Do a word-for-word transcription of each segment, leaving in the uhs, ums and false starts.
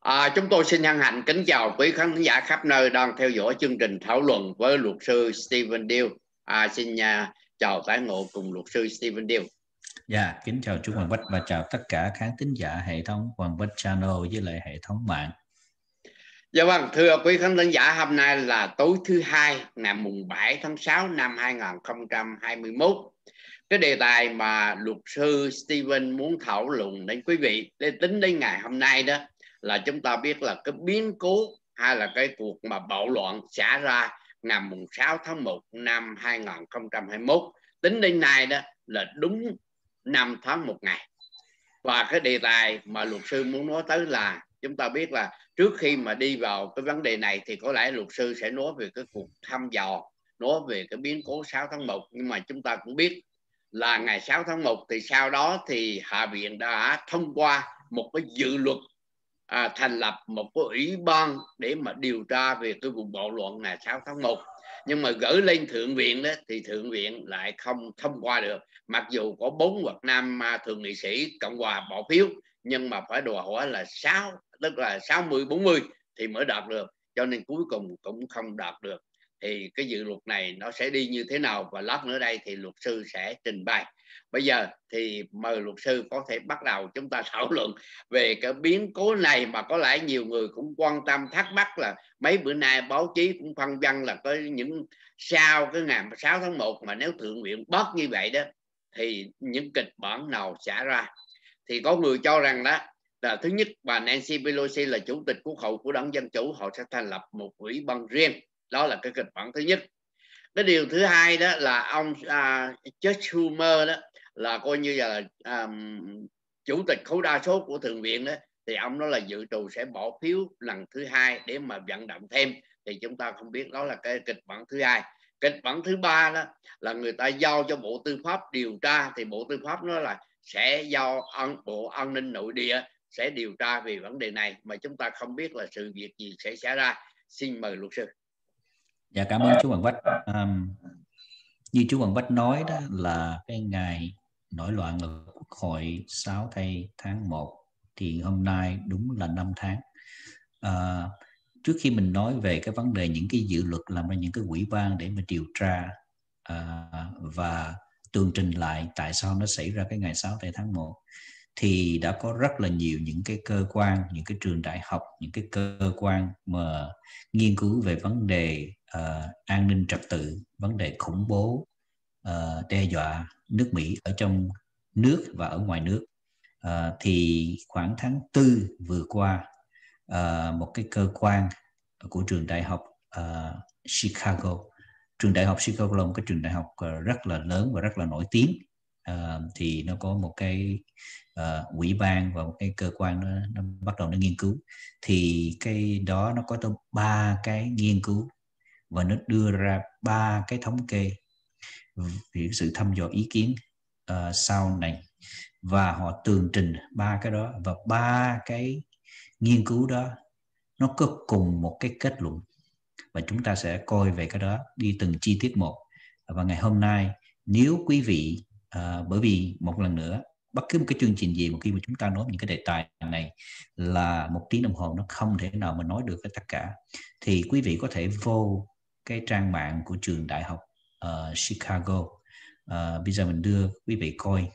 À, chúng tôi xin hân hạnh kính chào quý khán giả khắp nơi đang theo dõi chương trình thảo luận với luật sư Stephen Deal. À, xin uh, chào tái ngộ cùng luật sư Stephen Deal. Dạ, kính chào chú Hoàng Bách và chào tất cả khán thính giả hệ thống Hoàng Bách Channel với lại hệ thống mạng. Dạ vâng, thưa quý khán thính giả, hôm nay là tối thứ hai, ngày mùng bảy tháng sáu năm hai nghìn không trăm hai mươi mốt. Cái đề tài mà luật sư Stephen muốn thảo luận đến quý vị để tính đến ngày hôm nay đó là chúng ta biết là cái biến cố hay là cái cuộc mà bạo loạn xảy ra ngày mùng sáu tháng một năm hai nghìn không trăm hai mươi mốt. Tính đến nay đó là đúng năm tháng một ngày. Và cái đề tài mà luật sư muốn nói tới là chúng ta biết là trước khi mà đi vào cái vấn đề này thì có lẽ luật sư sẽ nói về cái cuộc thăm dò, nói về cái biến cố sáu tháng một. Nhưng mà chúng ta cũng biết là ngày sáu tháng một thì sau đó thì Hạ viện đã thông qua một cái dự luật à, thành lập một cái ủy ban để mà điều tra về cái vụ bạo loạn ngày sáu tháng một. Nhưng mà gửi lên Thượng viện đó thì Thượng viện lại không thông qua được, mặc dù có bốn hoặc năm thượng nghị sĩ Cộng hòa bỏ phiếu, nhưng mà phải đòi hỏi là sáu, tức là sáu mươi bốn mươi thì mới đạt được, cho nên cuối cùng cũng không đạt được. Thì cái dự luật này nó sẽ đi như thế nào và lát nữa đây thì luật sư sẽ trình bày. Bây giờ thì mời luật sư có thể bắt đầu chúng ta thảo luận về cái biến cố này mà có lẽ nhiều người cũng quan tâm thắc mắc là mấy bữa nay báo chí cũng phân vân là có những sau cái ngày sáu tháng một mà nếu Thượng viện bớt như vậy đó thì những kịch bản nào xảy ra. Thì có người cho rằng đó là thứ nhất, bà Nancy Pelosi là chủ tịch quốc hội của đảng Dân Chủ, họ sẽ thành lập một ủy ban riêng. Đó là cái kịch bản thứ nhất. Cái điều thứ hai đó là ông uh, Chuck Schumer đó là coi như là um, chủ tịch khối đa số của Thượng viện đó, thì ông đó là dự trù sẽ bỏ phiếu lần thứ hai để mà vận động thêm. Thì chúng ta không biết, đó là cái kịch bản thứ hai. Kịch bản thứ ba đó là người ta giao cho Bộ Tư pháp điều tra, thì Bộ Tư pháp nói là sẽ giao an, Bộ An ninh Nội địa sẽ điều tra về vấn đề này, mà chúng ta không biết là sự việc gì sẽ xảy ra. Xin mời luật sư. Dạ, cảm ơn chú Hoàng Bách. Um, như chú Hoàng Bách nói đó là cái ngày nổi loạn là Quốc hội sáu tháng một, thì hôm nay đúng là năm tháng. Uh, trước khi mình nói về cái vấn đề những cái dự luật làm ra những cái ủy ban để mà điều tra uh, và tường trình lại tại sao nó xảy ra cái ngày sáu tháng một, thì đã có rất là nhiều những cái cơ quan, những cái trường đại học, những cái cơ quan mà nghiên cứu về vấn đề uh, an ninh trật tự, vấn đề khủng bố, uh, đe dọa nước Mỹ ở trong nước và ở ngoài nước. Uh, thì khoảng tháng tư vừa qua, uh, một cái cơ quan của trường đại học uh, Chicago, trường đại học Chicago là một cái trường đại học uh, rất là lớn và rất là nổi tiếng. Uh, thì nó có một cái uh, ủy ban và một cái cơ quan nó, nó bắt đầu nó nghiên cứu. Thì cái đó nó có tới ba cái nghiên cứu và nó đưa ra ba cái thống kê về sự thăm dò ý kiến uh, sau này, và họ tường trình ba cái đó, và ba cái nghiên cứu đó nó có cùng một cái kết luận, và chúng ta sẽ coi về cái đó đi từng chi tiết một. Và ngày hôm nay, nếu quý vị uh, bởi vì một lần nữa, bất cứ một cái chương trình gì mà khi mà chúng ta nói những cái đề tài này là một tiếng đồng hồ nó không thể nào mà nói được tất cả, thì quý vị có thể vô cái trang mạng của trường đại học uh, Chicago. Uh, bây giờ mình đưa quý vị coi.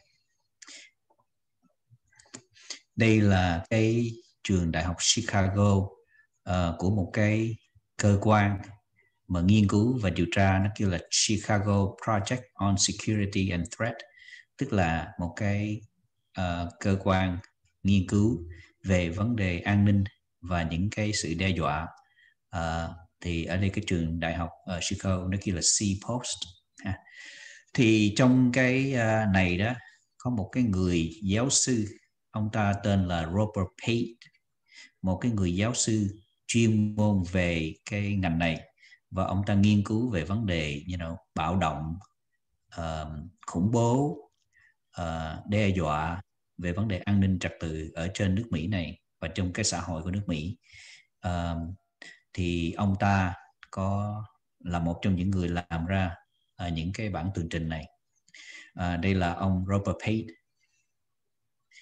Đây là cái trường đại học Chicago uh, của một cái cơ quan mà nghiên cứu và điều tra, nó kêu là Chicago Project on Security and Threat, tức là một cái uh, cơ quan nghiên cứu về vấn đề an ninh và những cái sự đe dọa. Uh, thì ở đây cái trường đại học uh, Chicago nó kêu là C-Post. Ha. Thì trong cái uh, này đó có một cái người giáo sư, ông ta tên là Robert Page, một cái người giáo sư chuyên môn về cái ngành này, và ông ta nghiên cứu về vấn đề you know, bạo động, uh, khủng bố, uh, đe dọa về vấn đề an ninh trật tự ở trên nước Mỹ này và trong cái xã hội của nước Mỹ. Uh, thì ông ta có là một trong những người làm ra uh, những cái bản tường trình này. Uh, đây là ông Robert Page.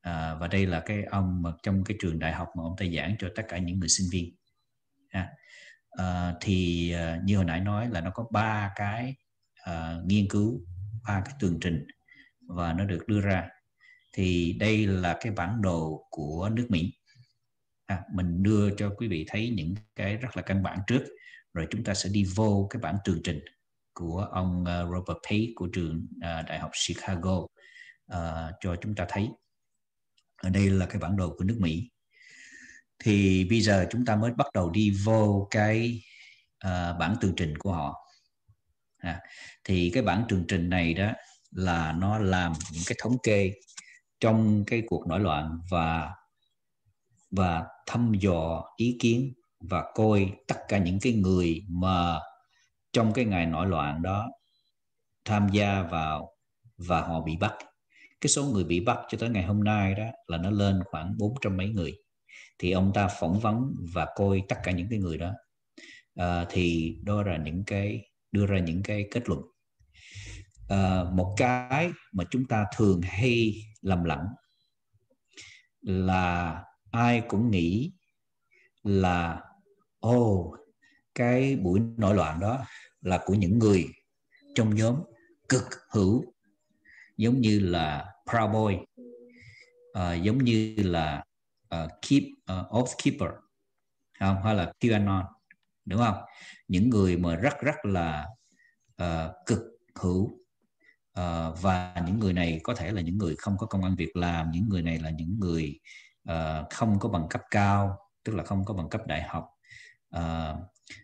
À, và đây là cái ông mà trong cái trường đại học mà ông ta giảng cho tất cả những người sinh viên. À, à, thì à, như hồi nãy nói là nó có ba cái à, nghiên cứu, ba cái tường trình và nó được đưa ra. Thì đây là cái bản đồ của nước Mỹ. À, mình đưa cho quý vị thấy những cái rất là căn bản trước, rồi chúng ta sẽ đi vô cái bản tường trình của ông uh, Robert Page của trường uh, Đại học Chicago uh, cho chúng ta thấy. Ở đây là cái bản đồ của nước Mỹ. Thì bây giờ chúng ta mới bắt đầu đi vô cái uh, bản tường trình của họ. À, thì cái bản tường trình này đó là nó làm những cái thống kê trong cái cuộc nổi loạn và và thăm dò ý kiến và coi tất cả những cái người mà trong cái ngày nổi loạn đó tham gia vào và họ bị bắt. Cái số người bị bắt cho tới ngày hôm nay đó là nó lên khoảng bốn trăm mấy người. Thì ông ta phỏng vấn và coi tất cả những cái người đó, à, thì đó là những cái đưa ra những cái kết luận. À, một cái mà chúng ta thường hay lầm lẫn là ai cũng nghĩ là ồ oh, cái buổi nổi loạn đó là của những người trong nhóm cực hữu, giống như là Proud Boy, uh, giống như là uh, Keep uh, Oath Keeper, không, hay là QAnon, đúng không? Những người mà rất rất là uh, cực hữu, uh, và những người này có thể là những người không có công ăn việc làm, những người này là những người uh, không có bằng cấp cao, tức là không có bằng cấp đại học. Uh,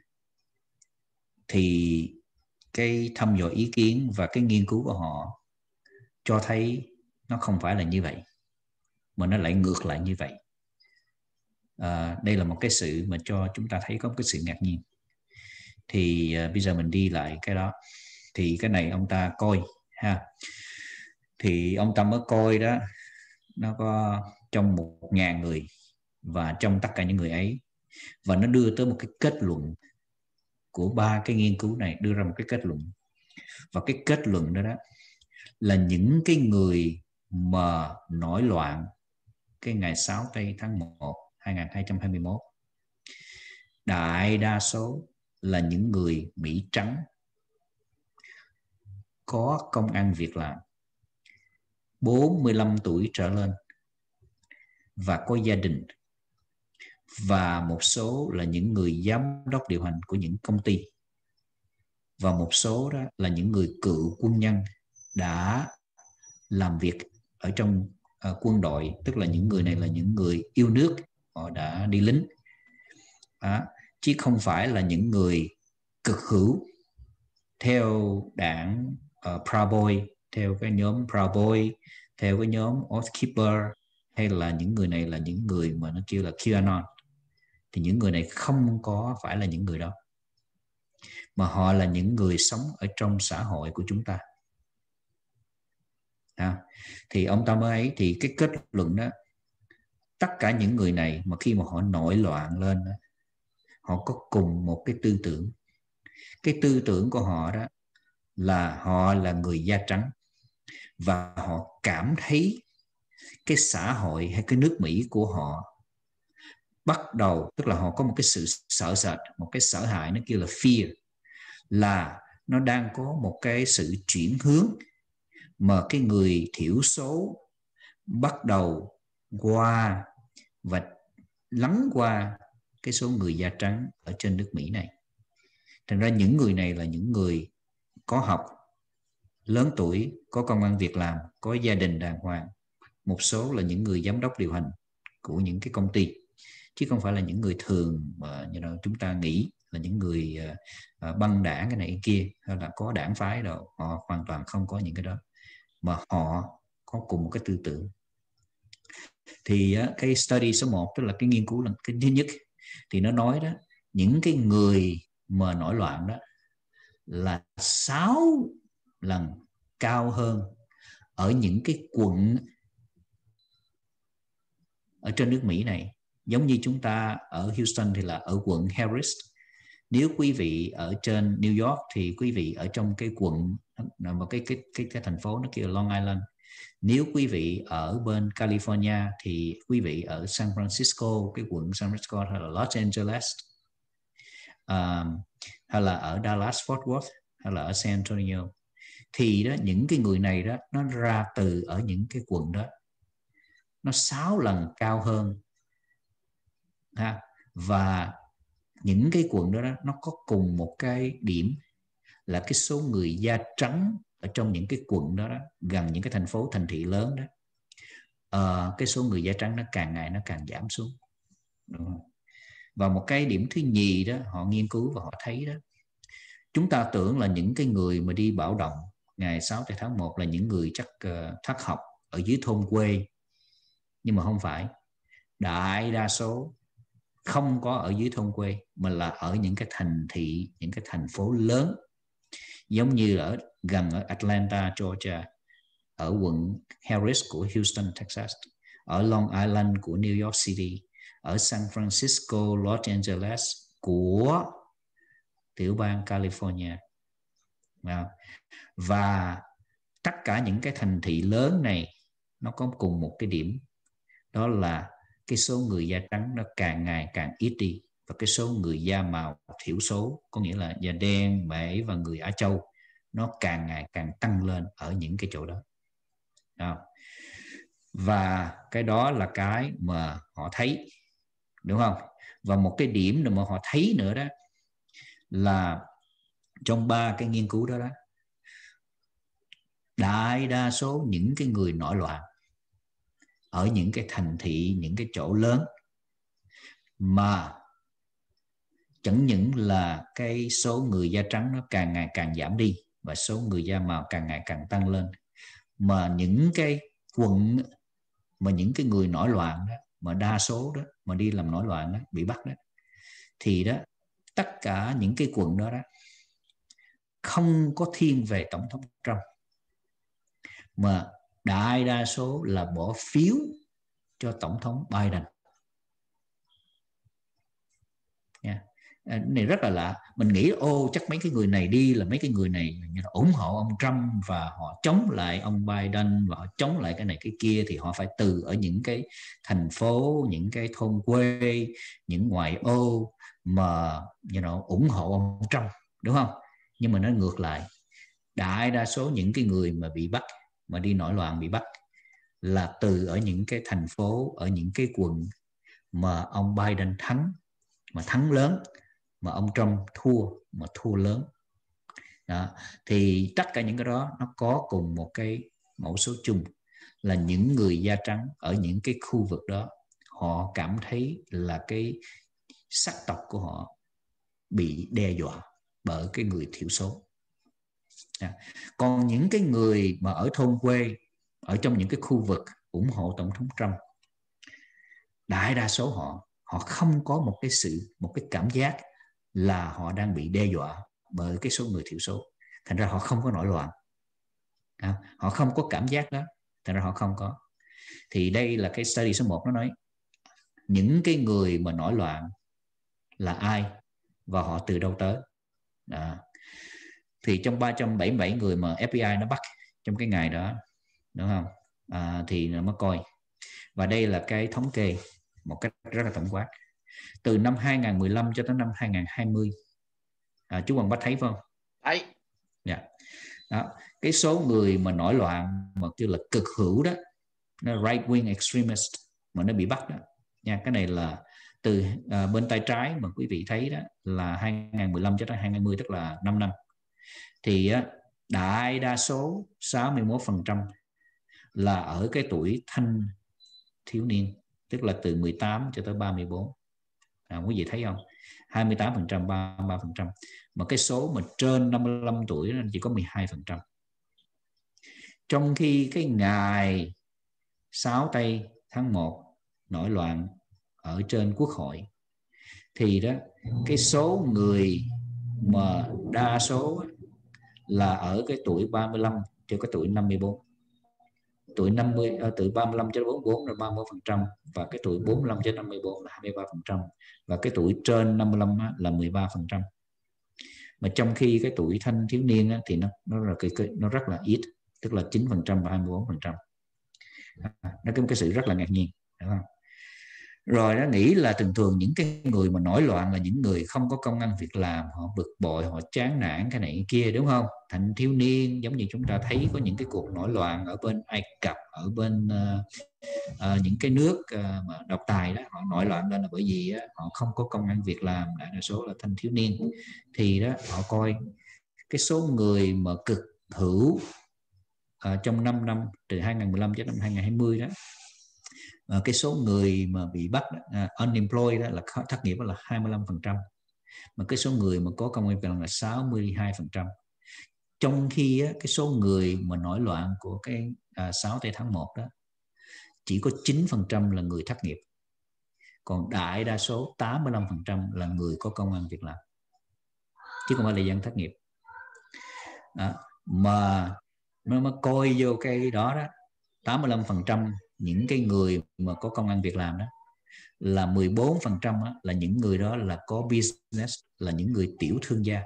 thì cái thăm dò ý kiến và cái nghiên cứu của họ cho thấy nó không phải là như vậy, mà nó lại ngược lại như vậy. À, đây là một cái sự mà cho chúng ta thấy có một cái sự ngạc nhiên. Thì à, bây giờ mình đi lại cái đó. Thì cái này ông ta coi ha. Thì ông ta mới coi đó, nó có trong một ngàn người, và trong tất cả những người ấy, và nó đưa tới một cái kết luận của ba cái nghiên cứu này, đưa ra một cái kết luận. Và cái kết luận đó đó là những cái người mà nổi loạn cái ngày sáu tây tháng một hai nghìn hai trăm hai mươi mốt, đại đa số là những người Mỹ trắng, có công ăn việc làm, bốn mươi lăm tuổi trở lên và có gia đình, và một số là những người giám đốc điều hành của những công ty, và một số đó là những người cựu quân nhân đã làm việc ở trong uh, quân đội, tức là những người này là những người yêu nước, họ đã đi lính, à, chứ không phải là những người cực hữu theo đảng uh, Proud Boy, theo cái nhóm Proud Boy, theo cái nhóm Oath Keeper, hay là những người này là những người mà nó kêu là QAnon. Thì những người này không có phải là những người đó, mà họ là những người sống ở trong xã hội của chúng ta. À, thì ông ta mới ấy, thì cái kết luận đó, tất cả những người này mà khi mà họ nổi loạn lên, họ có cùng một cái tư tưởng. Cái tư tưởng của họ đó là họ là người da trắng, và họ cảm thấy cái xã hội hay cái nước Mỹ của họ bắt đầu, tức là họ có một cái sự sợ sệt, một cái sợ hãi, nó kêu là fear, là nó đang có một cái sự chuyển hướng mà cái người thiểu số bắt đầu qua và lắng qua cái số người da trắng ở trên nước Mỹ này. Thành ra những người này là những người có học, lớn tuổi, có công ăn việc làm, có gia đình đàng hoàng. Một số là những người giám đốc điều hành của những cái công ty, chứ không phải là những người thường mà you know, chúng ta nghĩ là những người uh, băng đảng cái này cái kia, hay là có đảng phái đâu. Họ hoàn toàn không có những cái đó, mà họ có cùng một cái tư tưởng. Thì uh, cái study số một, tức là cái nghiên cứu là cái thứ nhất, thì nó nói đó, những cái người mà nổi loạn đó là sáu lần cao hơn ở những cái quận ở trên nước Mỹ này. Giống như chúng ta ở Houston thì là ở quận Harris. Nếu quý vị ở trên New York thì quý vị ở trong cái quận, một cái cái cái cái thành phố nó kêu là Long Island. Nếu quý vị ở bên California thì quý vị ở San Francisco, cái quận San Francisco, hay là Los Angeles, um, hay là ở Dallas Fort Worth, hay là ở San Antonio, thì đó những cái người này đó nó ra từ ở những cái quận đó nó sáu lần cao hơn ha. Và những cái quận đó, đó nó có cùng một cái điểm là cái số người da trắng ở trong những cái quận đó, đó gần những cái thành phố thành thị lớn đó, uh, cái số người da trắng nó càng ngày nó càng giảm xuống, đúng không? Và một cái điểm thứ nhì đó họ nghiên cứu và họ thấy đó, chúng ta tưởng là những cái người mà đi bạo động ngày sáu tháng một là những người chắc uh, thất học ở dưới thôn quê, nhưng mà không phải. Đại đa số không có ở dưới thôn quê mà là ở những cái thành thị, những cái thành phố lớn, giống như ở gần ở Atlanta, Georgia, ở quận Harris của Houston, Texas, ở Long Island của New York City, ở San Francisco, Los Angeles của tiểu bang California. Và tất cả những cái thành thị lớn này nó có cùng một cái điểm, đó là cái số người da trắng nó càng ngày càng ít đi, và cái số người da màu thiểu số, có nghĩa là da đen, Mễ và người Á Châu, nó càng ngày càng tăng lên ở những cái chỗ đó. Đó. Và cái đó là cái mà họ thấy, đúng không? Và một cái điểm mà họ thấy nữa đó là trong ba cái nghiên cứu đó đó, đại đa số những cái người nổi loạn ở những cái thành thị, những cái chỗ lớn, mà chẳng những là cái số người da trắng nó càng ngày càng giảm đi và số người da màu càng ngày càng tăng lên, mà những cái quận mà những cái người nổi loạn đó, mà đa số đó mà đi làm nổi loạn đó, bị bắt đó, thì đó tất cả những cái quận đó đó không có thiên về tổng thống Trump, mà đại đa số là bỏ phiếu cho tổng thống Biden. Yeah. Này rất là lạ. Mình nghĩ ô chắc mấy cái người này đi là mấy cái người này ủng hộ ông Trump và họ chống lại ông Biden và họ chống lại cái này cái kia, thì họ phải từ ở những cái thành phố, những cái thôn quê, những ngoại ô mà you know, ủng hộ ông Trump, đúng không? Nhưng mà nó ngược lại, đại đa số những cái người mà bị bắt, mà đi nổi loạn bị bắt là từ ở những cái thành phố, ở những cái quận mà ông Biden thắng, mà thắng lớn, mà ông Trump thua, mà thua lớn. Đó. Thì tất cả những cái đó nó có cùng một cái mẫu số chung là những người da trắng ở những cái khu vực đó, họ cảm thấy là cái sắc tộc của họ bị đe dọa bởi cái người thiểu số. Đó. Còn những cái người mà ở thôn quê, ở trong những cái khu vực ủng hộ tổng thống Trump, đại đa số họ họ không có một cái sự một cái cảm giác là họ đang bị đe dọa bởi cái số người thiểu số, thành ra họ không có nổi loạn. À, họ không có cảm giác đó, thành ra họ không có. Thì đây là cái study số một, nó nói những cái người mà nổi loạn là ai và họ từ đâu tới. Đó. Thì trong ba trăm bảy mươi bảy người mà ép bê i nó bắt trong cái ngày đó, đúng không? À, thì nó mới coi. Và đây là cái thống kê một cách rất là tổng quát từ năm hai nghìn không trăm mười lăm cho tới năm hai nghìn không trăm hai mươi. À, chú Hoàng Bách thấy không? Thấy. Dạ. Đó. Cái số người mà nổi loạn mà kêu là cực hữu đó, nó right wing extremist mà nó bị bắt đó nha, cái này là từ à, bên tay trái mà quý vị thấy đó là hai nghìn không trăm mười lăm cho tới hai nghìn không trăm hai mươi, tức là năm năm. Thì á, đại đa số sáu mươi mốt phần trăm là ở cái tuổi thanh thiếu niên, tức là từ mười tám cho tới ba mươi bốn. À, quý vị thấy không? hai mươi tám phần trăm, ba mươi ba phần trăm. Mà cái số mà trên năm mươi lăm tuổi chỉ có mười hai phần trăm. Trong khi cái ngày sáu tây tháng một nổi loạn ở trên Quốc hội, thì đó cái số người mà đa số là ở cái tuổi ba mươi lăm cho cái tuổi năm mươi bốn. Tuổi năm mươi, từ ba mươi lăm cho đến bốn mươi bốn là ba mươi mốt phần trăm, và cái tuổi bốn mươi lăm cho đến năm mươi bốn là hai mươi ba phần trăm, và cái tuổi trên năm mươi lăm là mười ba phần trăm. Mà trong khi cái tuổi thanh thiếu niên thì nó nó là cái nó rất là ít. tức là chín phần trăm và hai mươi bốn phần trăm. Nó có một cái sự rất là ngạc nhiên, đúng không? Rồi nó nghĩ là thường thường những cái người mà nổi loạn là những người không có công ăn việc làm, họ bực bội, họ chán nản cái này cái kia, đúng không? Thanh thiếu niên, giống như chúng ta thấy có những cái cuộc nổi loạn ở bên Ai Cập, ở bên uh, uh, những cái nước uh, mà độc tài đó, họ nổi loạn lên là bởi vì uh, họ không có công ăn việc làm, đại đa số là thanh thiếu niên. Thì đó họ coi cái số người mà cực hữu uh, trong năm năm từ hai nghìn không trăm mười lăm cho năm hai nghìn không trăm hai mươi đó, uh, cái số người mà bị bắt uh, unemployed đó là thất nghiệp đó là hai mươi lăm phần trăm, mà cái số người mà có công ăn việc làm là sáu mươi hai phần trăm. Trong khi á, cái số người mà nổi loạn của cái à, sáu tây tháng một đó chỉ có chín phần trăm là người thất nghiệp, còn đại đa số tám mươi lăm phần trăm là người có công ăn việc làm, chứ không phải là dân thất nghiệp. Đó. Mà nó mới coi vô cái đó đó, tám mươi lăm phần trăm những cái người mà có công ăn việc làm đó là mười bốn phần trăm là những người đó là có business, là những người tiểu thương gia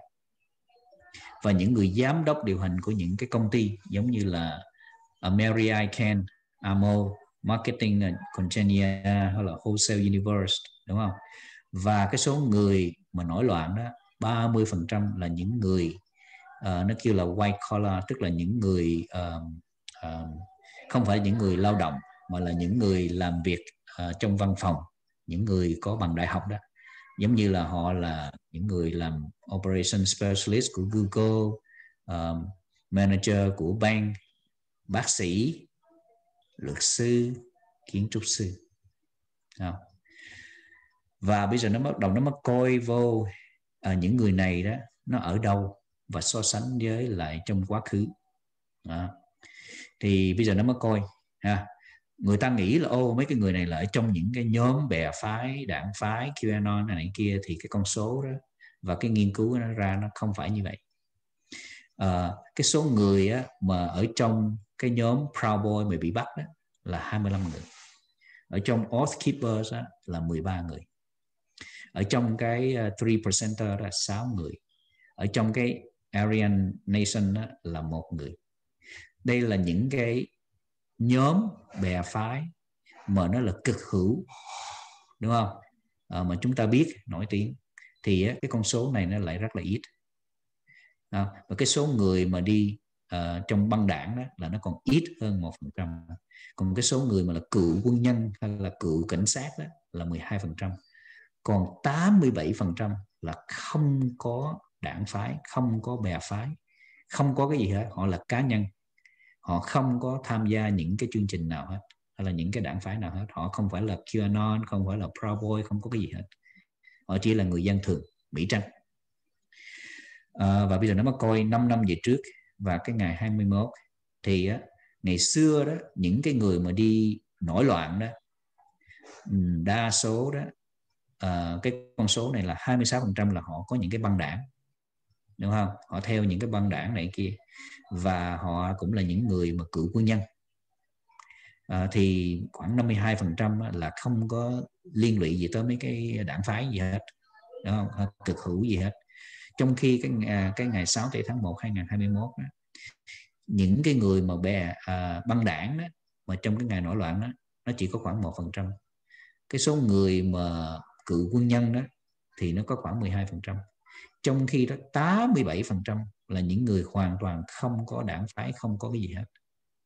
và những người giám đốc điều hành của những cái công ty giống như là Mary I. Ken, Amo, Marketing Conchenia hay là Wholesale Universe, đúng không? Và cái số người mà nổi loạn đó, ba mươi phần trăm là những người uh, nó kêu là white collar, tức là những người uh, uh, không phải những người lao động mà là những người làm việc uh, trong văn phòng, những người có bằng đại học đó, giống như là họ là những người làm operation specialist của Google, um, manager của bank, bác sĩ, luật sư, kiến trúc sư. Không? Và bây giờ nó bắt đầu nó mới coi vô à, những người này đó nó ở đâu và so sánh với lại trong quá khứ. Đó. Thì bây giờ nó mới coi ha. Người ta nghĩ là ô mấy cái người này là ở trong những cái nhóm bè phái, đảng phái, QAnon này, này kia, thì cái con số đó và cái nghiên cứu nó ra nó không phải như vậy. À, cái số người á, mà ở trong cái nhóm Proud Boy mà bị bắt đó là hai mươi lăm người. Ở trong Oath Keepers á, là mười ba người. Ở trong cái uh, three percenter là sáu người. Ở trong cái Aryan Nation á, là một người. Đây là những cái nhóm bè phái mà nó là cực hữu, đúng không? À, mà chúng ta biết nổi tiếng thì á, cái con số này nó lại rất là ít. À, và cái số người mà đi uh, trong băng đảng đó là nó còn ít hơn một phần trăm. Còn cái số người mà là cựu quân nhân hay là cựu cảnh sát đó là mười hai phần trăm. Còn tám mươi bảy phần trăm là không có đảng phái, không có bè phái, không có cái gì hết. Họ là cá nhân, họ không có tham gia những cái chương trình nào hết, hay là những cái đảng phái nào hết. Họ không phải là QAnon, không phải là Proud Boy, không có cái gì hết. Họ chỉ là người dân thường, Mỹ Trăng. À, và bây giờ nó mới coi năm năm về trước và cái ngày hai mươi mốt thì á, ngày xưa đó những cái người mà đi nổi loạn đó đa số đó à, cái con số này là hai mươi sáu phần trăm là họ có những cái băng đảng, đúng không? Họ theo những cái băng đảng này kia và họ cũng là những người mà cựu quân nhân. À, thì khoảng năm mươi hai phần trăm là không có liên lụy gì tới mấy cái đảng phái gì hết, đúng không? Cực hữu gì hết. Trong khi cái cái ngày sáu tháng một hai nghìn không trăm hai mươi mốt đó, những cái người mà bè à, băng đảng đó mà trong cái ngày nổi loạn đó nó chỉ có khoảng một phần trăm. Cái số người mà cựu quân nhân đó thì nó có khoảng mười hai phần trăm. Trong khi đó tám mươi bảy phần trăm là những người hoàn toàn không có đảng phái, không có cái gì hết.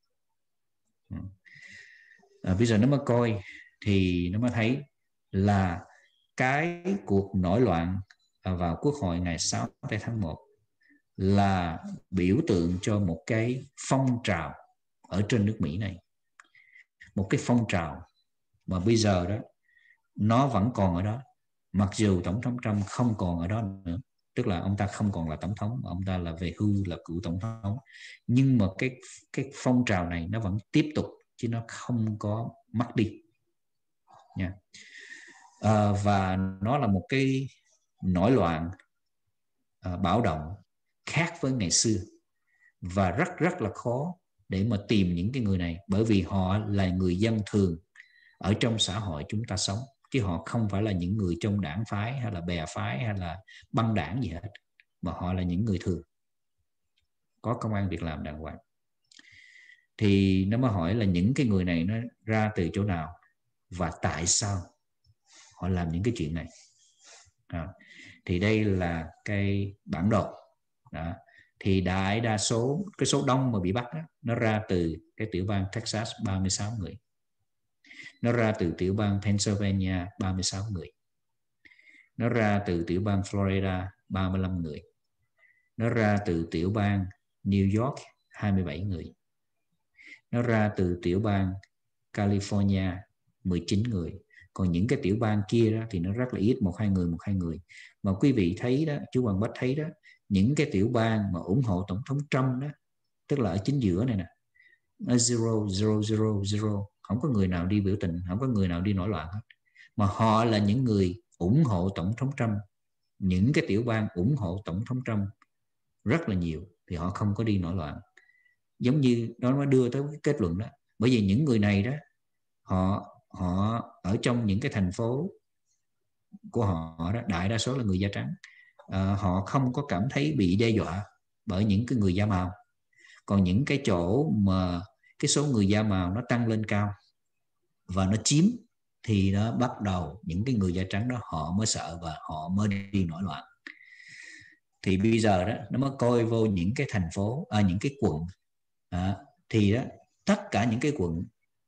À, bây giờ nó mới coi thì nó mới thấy là cái cuộc nổi loạn vào Quốc hội ngày sáu tháng một là biểu tượng cho một cái phong trào ở trên nước Mỹ này. Một cái phong trào mà bây giờ đó nó vẫn còn ở đó, mặc dù Tổng thống Trump không còn ở đó nữa, tức là ông ta không còn là tổng thống, ông ta là về hưu, là cựu tổng thống, nhưng mà cái cái phong trào này nó vẫn tiếp tục chứ nó không có mất đi nha. À, và nó là một cái nổi loạn à, bạo động khác với ngày xưa và rất rất là khó để mà tìm những cái người này, bởi vì họ là người dân thường ở trong xã hội chúng ta sống, chứ họ không phải là những người trong đảng phái hay là bè phái hay là băng đảng gì hết, mà họ là những người thường có công ăn việc làm đàng hoàng. Thì nó mới hỏi là những cái người này nó ra từ chỗ nào và tại sao họ làm những cái chuyện này. À, thì đây là cái bản đồ đó. Thì đại đa số cái số đông mà bị bắt đó, nó ra từ cái tiểu bang Texas ba mươi sáu người, nó ra từ tiểu bang Pennsylvania ba mươi sáu người, nó ra từ tiểu bang Florida ba mươi lăm người, nó ra từ tiểu bang New York hai mươi bảy người, nó ra từ tiểu bang California mười chín người. Còn những cái tiểu bang kia đó thì nó rất là ít, một hai người, một hai người. Mà quý vị thấy đó, chú Hoàng Bách thấy đó, những cái tiểu bang mà ủng hộ Tổng thống Trump đó, tức là ở chính giữa này nè, nó zero, zero, zero, zero. Không có người nào đi biểu tình, không có người nào đi nổi loạn hết. Mà họ là những người ủng hộ Tổng thống Trump. Những cái tiểu bang ủng hộ Tổng thống Trump rất là nhiều thì họ không có đi nổi loạn. Giống như nó mới đưa tới cái kết luận đó. Bởi vì những người này đó, họ họ ở trong những cái thành phố của họ đó, đại đa số là người da trắng, à, họ không có cảm thấy bị đe dọa bởi những cái người da màu. Còn những cái chỗ mà cái số người da màu nó tăng lên cao và nó chiếm thì nó bắt đầu những cái người da trắng đó họ mới sợ và họ mới đi nổi loạn. Thì bây giờ đó nó mới coi vô những cái thành phố, à, những cái quận, à, thì đó tất cả những cái quận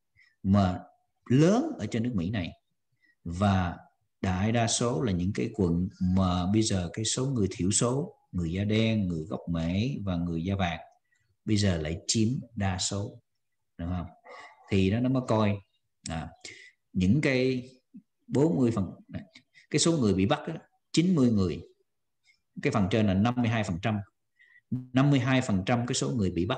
mà lớn ở trên nước Mỹ này, và đại đa số là những cái quận mà bây giờ cái số người thiểu số, người da đen, người gốc Mễ và người da vàng bây giờ lại chiếm đa số, đúng không? Thì đó nó mới coi à, những cái bốn mươi phần, cái số người bị bắt đó, chín mươi người, cái phần trên là năm mươi hai phần trăm, năm mươi hai phần trăm cái số người bị bắt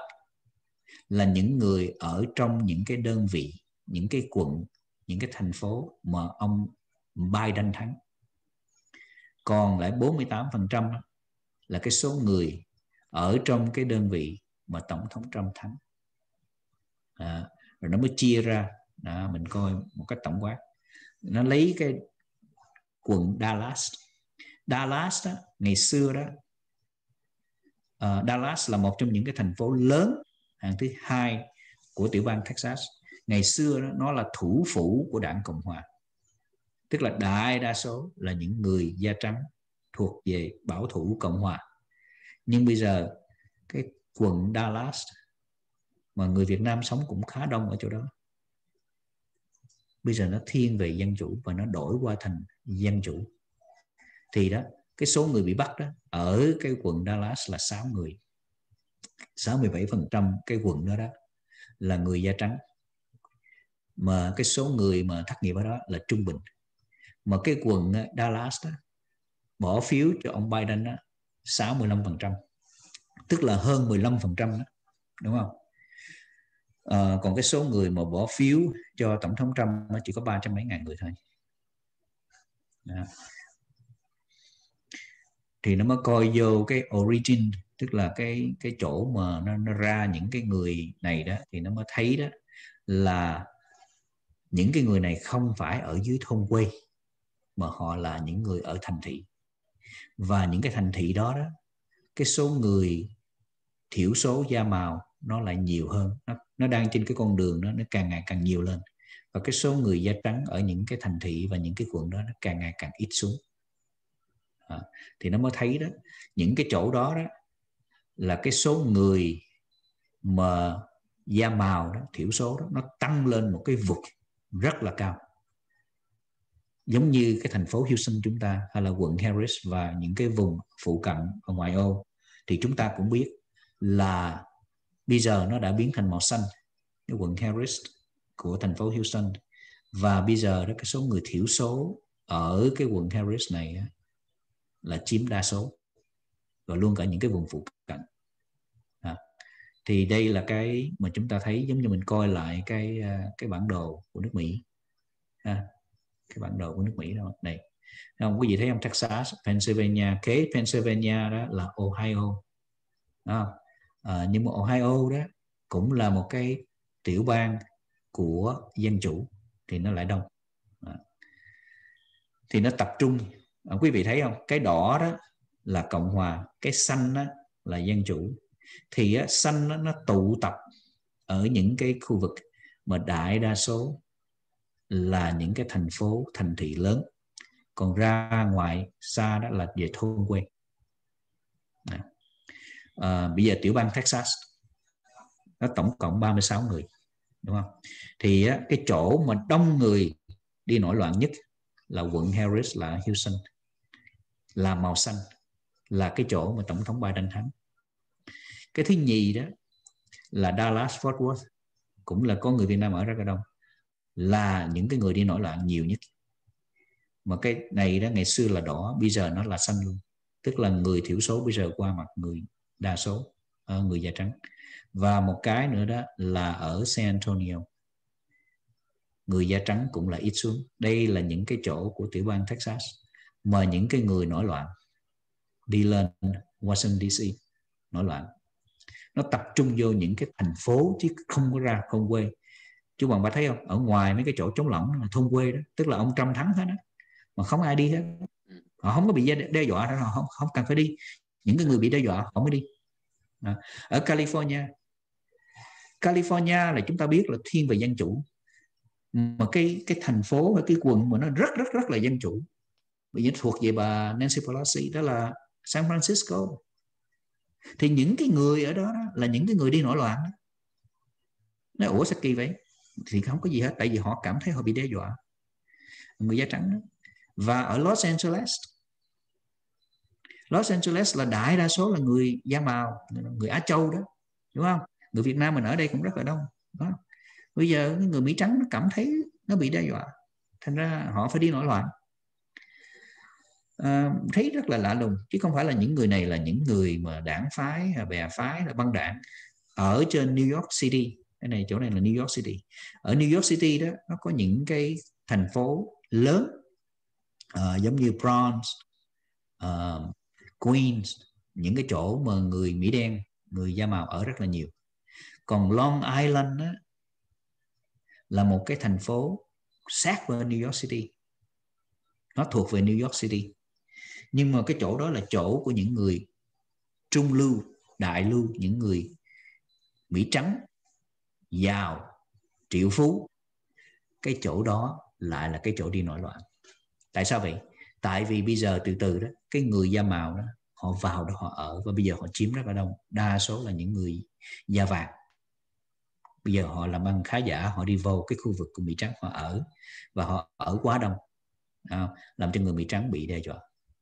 là những người ở trong những cái đơn vị, những cái quận, những cái thành phố mà ông Biden thắng. Còn lại bốn mươi tám phần trăm là cái số người ở trong cái đơn vị mà Tổng thống Trump thắng. À, rồi nó mới chia ra, đó, mình coi một cách tổng quát. Nó lấy cái quận Dallas. Dallas đó, ngày xưa đó, uh, Dallas là một trong những cái thành phố lớn hàng thứ hai của tiểu bang Texas. Ngày xưa đó, nó là thủ phủ của đảng Cộng Hòa, tức là đại đa số là những người da trắng thuộc về bảo thủ Cộng Hòa. Nhưng bây giờ cái quận Dallas mà người Việt Nam sống cũng khá đông ở chỗ đó, bây giờ nó thiên về dân chủ và nó đổi qua thành dân chủ. Thì đó, cái số người bị bắt đó ở cái quận Dallas là sáu người, sáu mươi bảy phần trăm cái quận đó đó là người da trắng, mà cái số người mà thất nghiệp ở đó là trung bình. Mà cái quận Dallas đó bỏ phiếu cho ông Biden đó sáu mươi lăm phần trăm, tức là hơn mười lăm phần trăm đó, đúng không? À, còn cái số người mà bỏ phiếu cho Tổng thống Trump nó chỉ có ba trăm mấy ngàn người thôi. Đó. Thì nó mới coi vô cái origin, tức là cái cái chỗ mà nó, nó ra những cái người này đó, thì nó mới thấy đó là những cái người này không phải ở dưới thôn quê, mà họ là những người ở thành thị. Và những cái thành thị đó đó, cái số người thiểu số da màu nó lại nhiều hơn, nó, nó đang trên cái con đường đó, nó càng ngày càng nhiều lên. Và cái số người da trắng ở những cái thành thị và những cái quận đó nó càng ngày càng ít xuống. À, thì nó mới thấy đó, những cái chỗ đó đó là cái số người mà da màu đó, thiểu số đó, nó tăng lên một cái vực rất là cao. Giống như cái thành phố Houston chúng ta, hay là quận Harris và những cái vùng phụ cận ở ngoại ô, thì chúng ta cũng biết là bây giờ nó đã biến thành màu xanh, cái quận Harris của thành phố Houston. Và bây giờ đó, cái số người thiểu số ở cái quận Harris này á, là chiếm đa số, và luôn cả những cái vùng phụ cận. À, thì đây là cái mà chúng ta thấy, giống như mình coi lại cái cái bản đồ của nước Mỹ. À, cái bản đồ của nước Mỹ đó này, không quý vị thấy không? Texas, Pennsylvania, kế Pennsylvania đó là Ohio đó. À, nhưng mà Ohio đó cũng là một cái tiểu bang của dân chủ thì nó lại đông. À, thì nó tập trung, à, quý vị thấy không, cái đỏ đó là Cộng Hòa, cái xanh đó là dân chủ. Thì á, xanh đó, nó tụ tập ở những cái khu vực mà đại đa số là những cái thành phố, thành thị lớn, còn ra ngoài xa đó là về thôn quê. À, bây giờ tiểu bang Texas nó tổng cộng ba mươi sáu người, đúng không? Thì á, cái chỗ mà đông người đi nổi loạn nhất là quận Harris, là Houston, là màu xanh, là cái chỗ mà tổng thống Biden thắng. Cái thứ nhì đó là Dallas Fort Worth, cũng là có người Việt Nam ở rất là đông, là những cái người đi nổi loạn nhiều nhất. Mà cái này đó ngày xưa là đỏ, bây giờ nó là xanh luôn, tức là người thiểu số bây giờ qua mặt người đa số, người da trắng. Và một cái nữa đó là ở San Antonio, người da trắng cũng là ít xuống. Đây là những cái chỗ của tiểu bang Texas mà những cái người nổi loạn đi lên Washington đê xê nổi loạn. Nó tập trung vô những cái thành phố chứ không có ra thôn quê. Chú bạn bà thấy không? Ở ngoài mấy cái chỗ trống lỏng là thôn quê đó, tức là ông Trump thắng hết đó, mà không ai đi hết. Họ không có bị đe dọa, họ không, không cần phải đi. Những cái người bị đe dọa họ mới đi. À, ở California, California là chúng ta biết là thiên về dân chủ, mà cái cái thành phố hay cái quận mà nó rất rất rất là dân chủ, bây giờ thuộc về bà Nancy Pelosi, đó là San Francisco. Thì những cái người ở đó, đó là những cái người đi nổi loạn đó. Nói ủa sao kỳ vậy? Thì không có gì hết, tại vì họ cảm thấy họ bị đe dọa, người da trắng đó. Và ở Los Angeles, Los Angeles là đại đa số là người da màu, người Á Châu đó, đúng không? Người Việt Nam mình ở đây cũng rất là đông đó. Bây giờ người Mỹ trắng nó cảm thấy nó bị đe dọa, thành ra họ phải đi nổi loạn. À, thấy rất là lạ lùng, chứ không phải là những người này là những người mà đảng phái, bè phái, là băng đảng. Ở trên New York City, cái này chỗ này là New York City, ở New York City đó nó có những cái thành phố lớn, uh, giống như Bronx, uh, Queens, những cái chỗ mà người Mỹ đen, người da màu ở rất là nhiều. Còn Long Island đó, là một cái thành phố sát với New York City, nó thuộc về New York City, nhưng mà cái chỗ đó là chỗ của những người trung lưu, đại lưu, những người Mỹ trắng, giàu, triệu phú. Cái chỗ đó lại là cái chỗ đi nổi loạn. Tại sao vậy? Tại vì bây giờ từ từ đó, cái người da màu đó họ vào đó họ ở, và bây giờ họ chiếm rất là đông, đa số là những người da vàng. Bây giờ họ làm ăn khá giả, họ đi vào cái khu vực của Mỹ trắng họ ở, và họ ở quá đông, làm cho người Mỹ trắng bị đe dọa.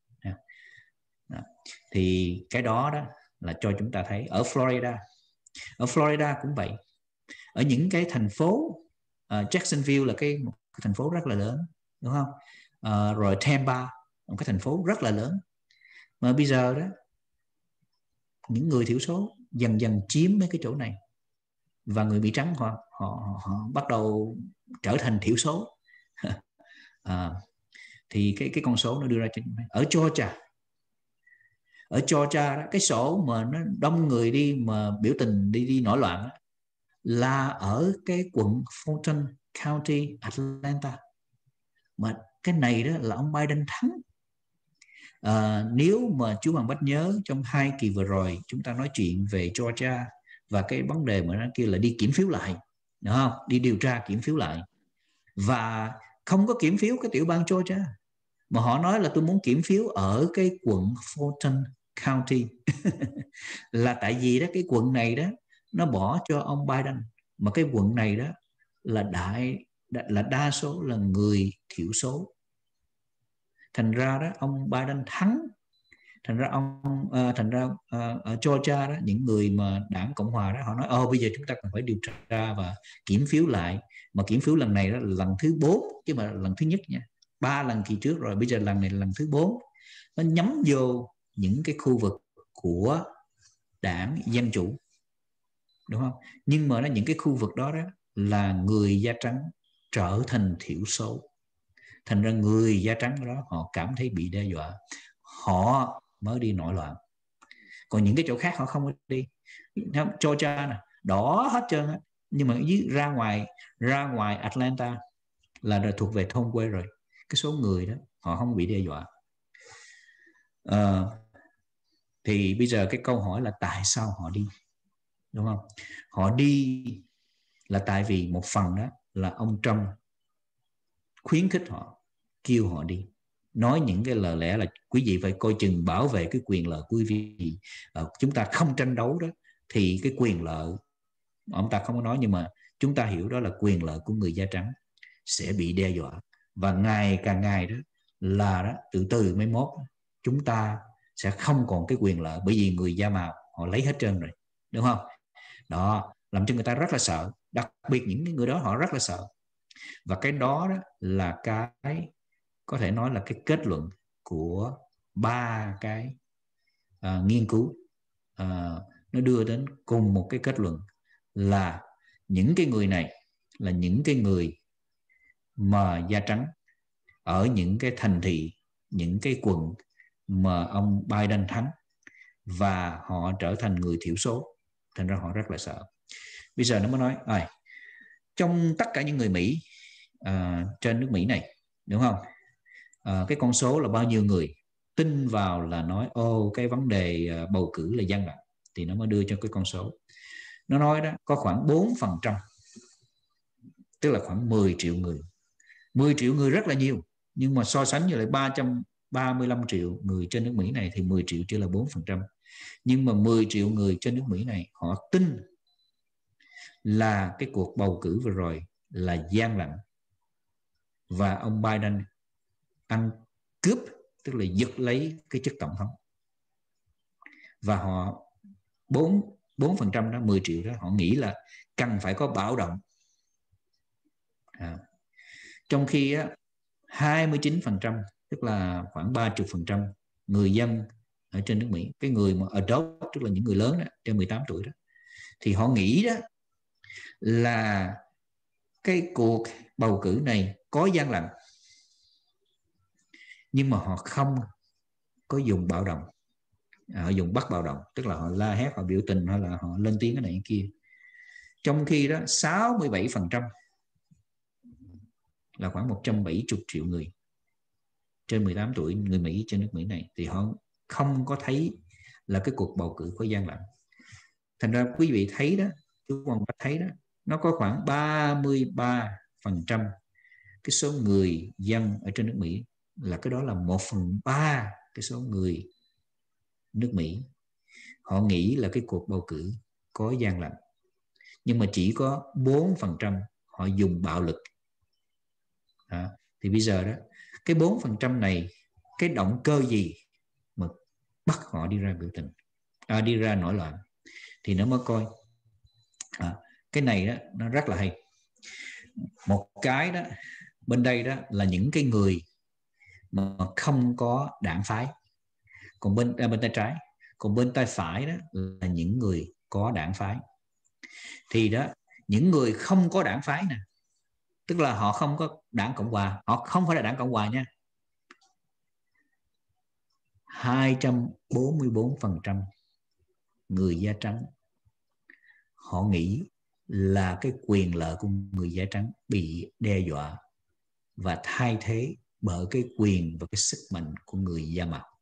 Thì cái đó đó là cho chúng ta thấy. Ở Florida, ở Florida cũng vậy. Ở những cái thành phố, uh, Jacksonville là cái, một cái thành phố rất là lớn, đúng không? Uh, rồi Tampa, một cái thành phố rất là lớn. Mà bây giờ đó, những người thiểu số dần dần chiếm mấy cái chỗ này, và người Mỹ trắng họ họ, họ bắt đầu trở thành thiểu số. À, thì cái cái con số nó đưa ra trên. Ở Georgia, ở Georgia đó, cái số mà nó đông người đi mà biểu tình đi đi nổi loạn đó, là ở cái quận Fulton County, Atlanta. Mà cái này đó là ông Biden thắng. À, nếu mà chú Hoàng Bách nhớ, trong hai kỳ vừa rồi chúng ta nói chuyện về Georgia và cái vấn đề mà nó kia là đi kiểm phiếu lại, đúng không? Đi điều tra kiểm phiếu lại, và không có kiểm phiếu cái tiểu bang Georgia, mà họ nói là tôi muốn kiểm phiếu ở cái quận Fulton County. Là tại vì đó cái quận này đó nó bỏ cho ông Biden, mà cái quận này đó là đại là đa số là người thiểu số. Thành ra đó ông Biden thắng. Thành ra ông uh, thành ra uh, ở Georgia đó, những người mà đảng Cộng hòa đó họ nói ô bây giờ chúng ta cần phải điều tra và kiểm phiếu lại. Mà kiểm phiếu lần này đó là lần thứ bốn, chứ mà lần thứ nhất nha. Ba lần kỳ trước rồi, bây giờ lần này là lần thứ bốn. Nó nhắm vô những cái khu vực của đảng Dân Chủ, đúng không? Nhưng mà nó những cái khu vực đó đó là người da trắng trở thành thiểu số. Thành ra người da trắng đó họ cảm thấy bị đe dọa, họ mới đi nổi loạn. Còn những cái chỗ khác họ không có đi. Georgia nè, đỏ hết trơn á, nhưng mà ra ngoài ra ngoài Atlanta là thuộc về thôn quê rồi. Cái số người đó họ không bị đe dọa. À, thì bây giờ cái câu hỏi là tại sao họ đi, đúng không? Họ đi là tại vì một phần đó là ông Trump khuyến khích họ, kêu họ đi, nói những cái lời lẽ là quý vị phải coi chừng bảo vệ cái quyền lợi của quý vị, à, chúng ta không tranh đấu đó thì cái quyền lợi, ông ta không có nói nhưng mà chúng ta hiểu đó là quyền lợi của người da trắng sẽ bị đe dọa, và ngày càng ngày đó là đó từ từ mấy mốt chúng ta sẽ không còn cái quyền lợi, bởi vì người da màu họ lấy hết trơn rồi, đúng không? Đó làm cho người ta rất là sợ, đặc biệt những người đó họ rất là sợ. Và cái đó, đó là cái có thể nói là cái kết luận của ba cái uh, nghiên cứu, uh, nó đưa đến cùng một cái kết luận là những cái người này là những cái người mà da trắng ở những cái thành thị, những cái quận mà ông Biden thắng, và họ trở thành người thiểu số, thành ra họ rất là sợ. Bây giờ nó mới nói à, trong tất cả những người Mỹ à, trên nước Mỹ này, đúng không, à, cái con số là bao nhiêu người tin vào là nói ô cái vấn đề à, bầu cử là gian lận, thì nó mới đưa cho cái con số. Nó nói đó có khoảng bốn phần trăm, tức là khoảng mười triệu người. mười triệu người rất là nhiều, nhưng mà so sánh với lại ba trăm ba mươi lăm triệu người trên nước Mỹ này thì mười triệu chỉ là bốn phần trăm. Nhưng mà mười triệu người trên nước Mỹ này họ tin là cái cuộc bầu cử vừa rồi là gian lận, và ông Biden ăn cướp, tức là giật lấy cái chức tổng thống. Và họ bốn phần trăm đó, mười triệu đó, họ nghĩ là cần phải có bạo động. À. Trong khi á, hai mươi chín phần trăm, tức là khoảng ba mươi phần trăm người dân ở trên nước Mỹ, cái người mà adult, tức là những người lớn đó, trên mười tám tuổi đó, thì họ nghĩ đó là cái cuộc bầu cử này có gian lận, nhưng mà họ không có dùng bạo động, họ dùng bắt bạo động, tức là họ la hét, họ biểu tình, hay là họ lên tiếng cái này cái kia. Trong khi đó sáu mươi bảy phần trăm là khoảng một trăm bảy mươi triệu người trên mười tám tuổi, người Mỹ trên nước Mỹ này, thì họ không có thấy là cái cuộc bầu cử có gian lận. Thành ra quý vị thấy đó, chú Hoàng Bách thấy đó, nó có khoảng ba mươi ba phần trăm cái số người dân ở trên nước Mỹ, là cái đó là một phần ba cái số người nước Mỹ, họ nghĩ là cái cuộc bầu cử có gian lận, nhưng mà chỉ có bốn phần trăm họ dùng bạo lực. À, thì bây giờ đó, cái bốn phần trăm này, cái động cơ gì mà bắt họ đi ra biểu tình, à, đi ra nổi loạn, thì nó mới coi. À, cái này đó nó rất là hay. Một cái đó, bên đây đó là những cái người mà không có đảng phái, còn bên à, bên tay trái, còn bên tay phải đó là những người có đảng phái. Thì đó, những người không có đảng phái nè, tức là họ không có đảng Cộng Hòa, họ không phải là đảng Cộng Hòa nha, hai trăm bốn mươi bốn phần trăm người da trắng họ nghĩ là cái quyền lợi của người da trắng bị đe dọa và thay thế bởi cái quyền và cái sức mạnh của người da màu.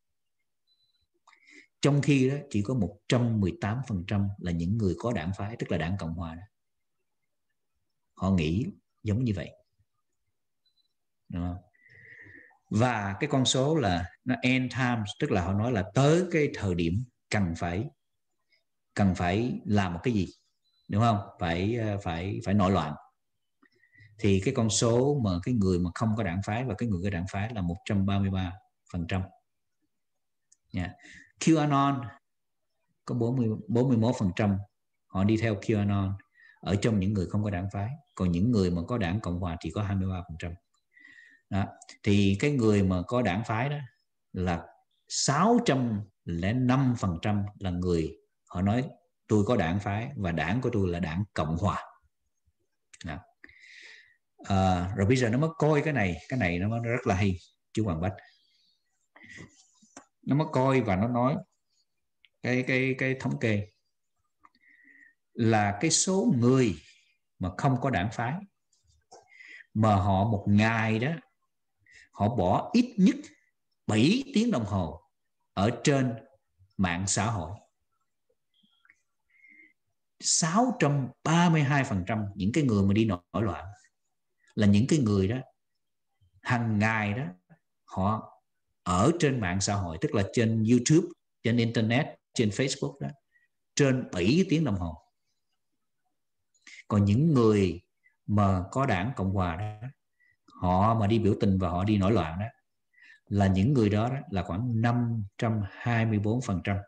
Trong khi đó chỉ có một trăm mười tám phần trăm là những người có đảng phái, tức là đảng Cộng Hòa đó, họ nghĩ giống như vậy. Đúng không? Và cái con số là nó end times, tức là họ nói là tới cái thời điểm cần phải cần phải làm một cái gì, đúng không? Phải phải phải nổi loạn. Thì cái con số mà cái người mà không có đảng phái và cái người có đảng phái là một trăm ba mươi ba phần trăm. Yeah. QAnon có bốn mươi mốt phần trăm họ đi theo QAnon ở trong những người không có đảng phái, còn những người mà có đảng Cộng Hòa chỉ có hai mươi ba phần trăm. Đó. Thì cái người mà có đảng phái đó là sáu trăm lẻ năm phần trăm là người họ nói tôi có đảng phái và đảng của tôi là đảng Cộng Hòa. Đó. À, rồi bây giờ nó mới coi cái này, cái này nó rất là hay, chú Hoàng Bách. Nó mới coi và nó nói cái cái cái thống kê là cái số người mà không có đảng phái mà họ một ngày đó họ bỏ ít nhất bảy tiếng đồng hồ ở trên mạng xã hội. sáu trăm ba mươi hai phần trăm những cái người mà đi nổi loạn là những cái người đó hàng ngày đó họ ở trên mạng xã hội, tức là trên YouTube, trên Internet, trên Facebook đó, trên bảy tiếng đồng hồ. Còn những người mà có đảng Cộng Hòa đó, họ mà đi biểu tình và họ đi nổi loạn đó, là những người đó, đó là khoảng năm trăm hai mươi bốn phần trăm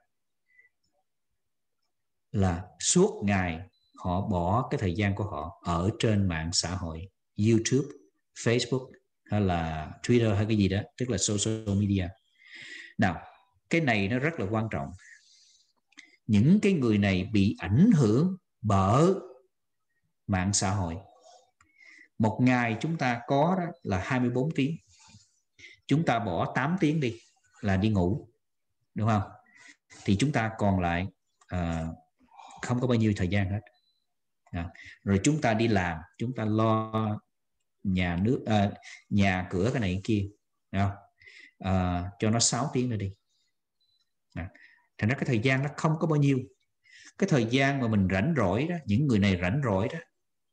là suốt ngày họ bỏ cái thời gian của họ ở trên mạng xã hội, YouTube, Facebook hay là Twitter hay cái gì đó, tức là social media. Nào, cái này nó rất là quan trọng. Những cái người này bị ảnh hưởng bởi mạng xã hội. Một ngày chúng ta có đó là hai mươi bốn tiếng. Chúng ta bỏ tám tiếng đi là đi ngủ, đúng không? Thì chúng ta còn lại uh, không có bao nhiêu thời gian hết. À, rồi chúng ta đi làm, chúng ta lo nhà nước, uh, nhà cửa cái này cái kia, uh, cho nó sáu tiếng nữa đi. À, thành ra cái thời gian nó không có bao nhiêu. Cái thời gian mà mình rảnh rỗi đó, những người này rảnh rỗi đó,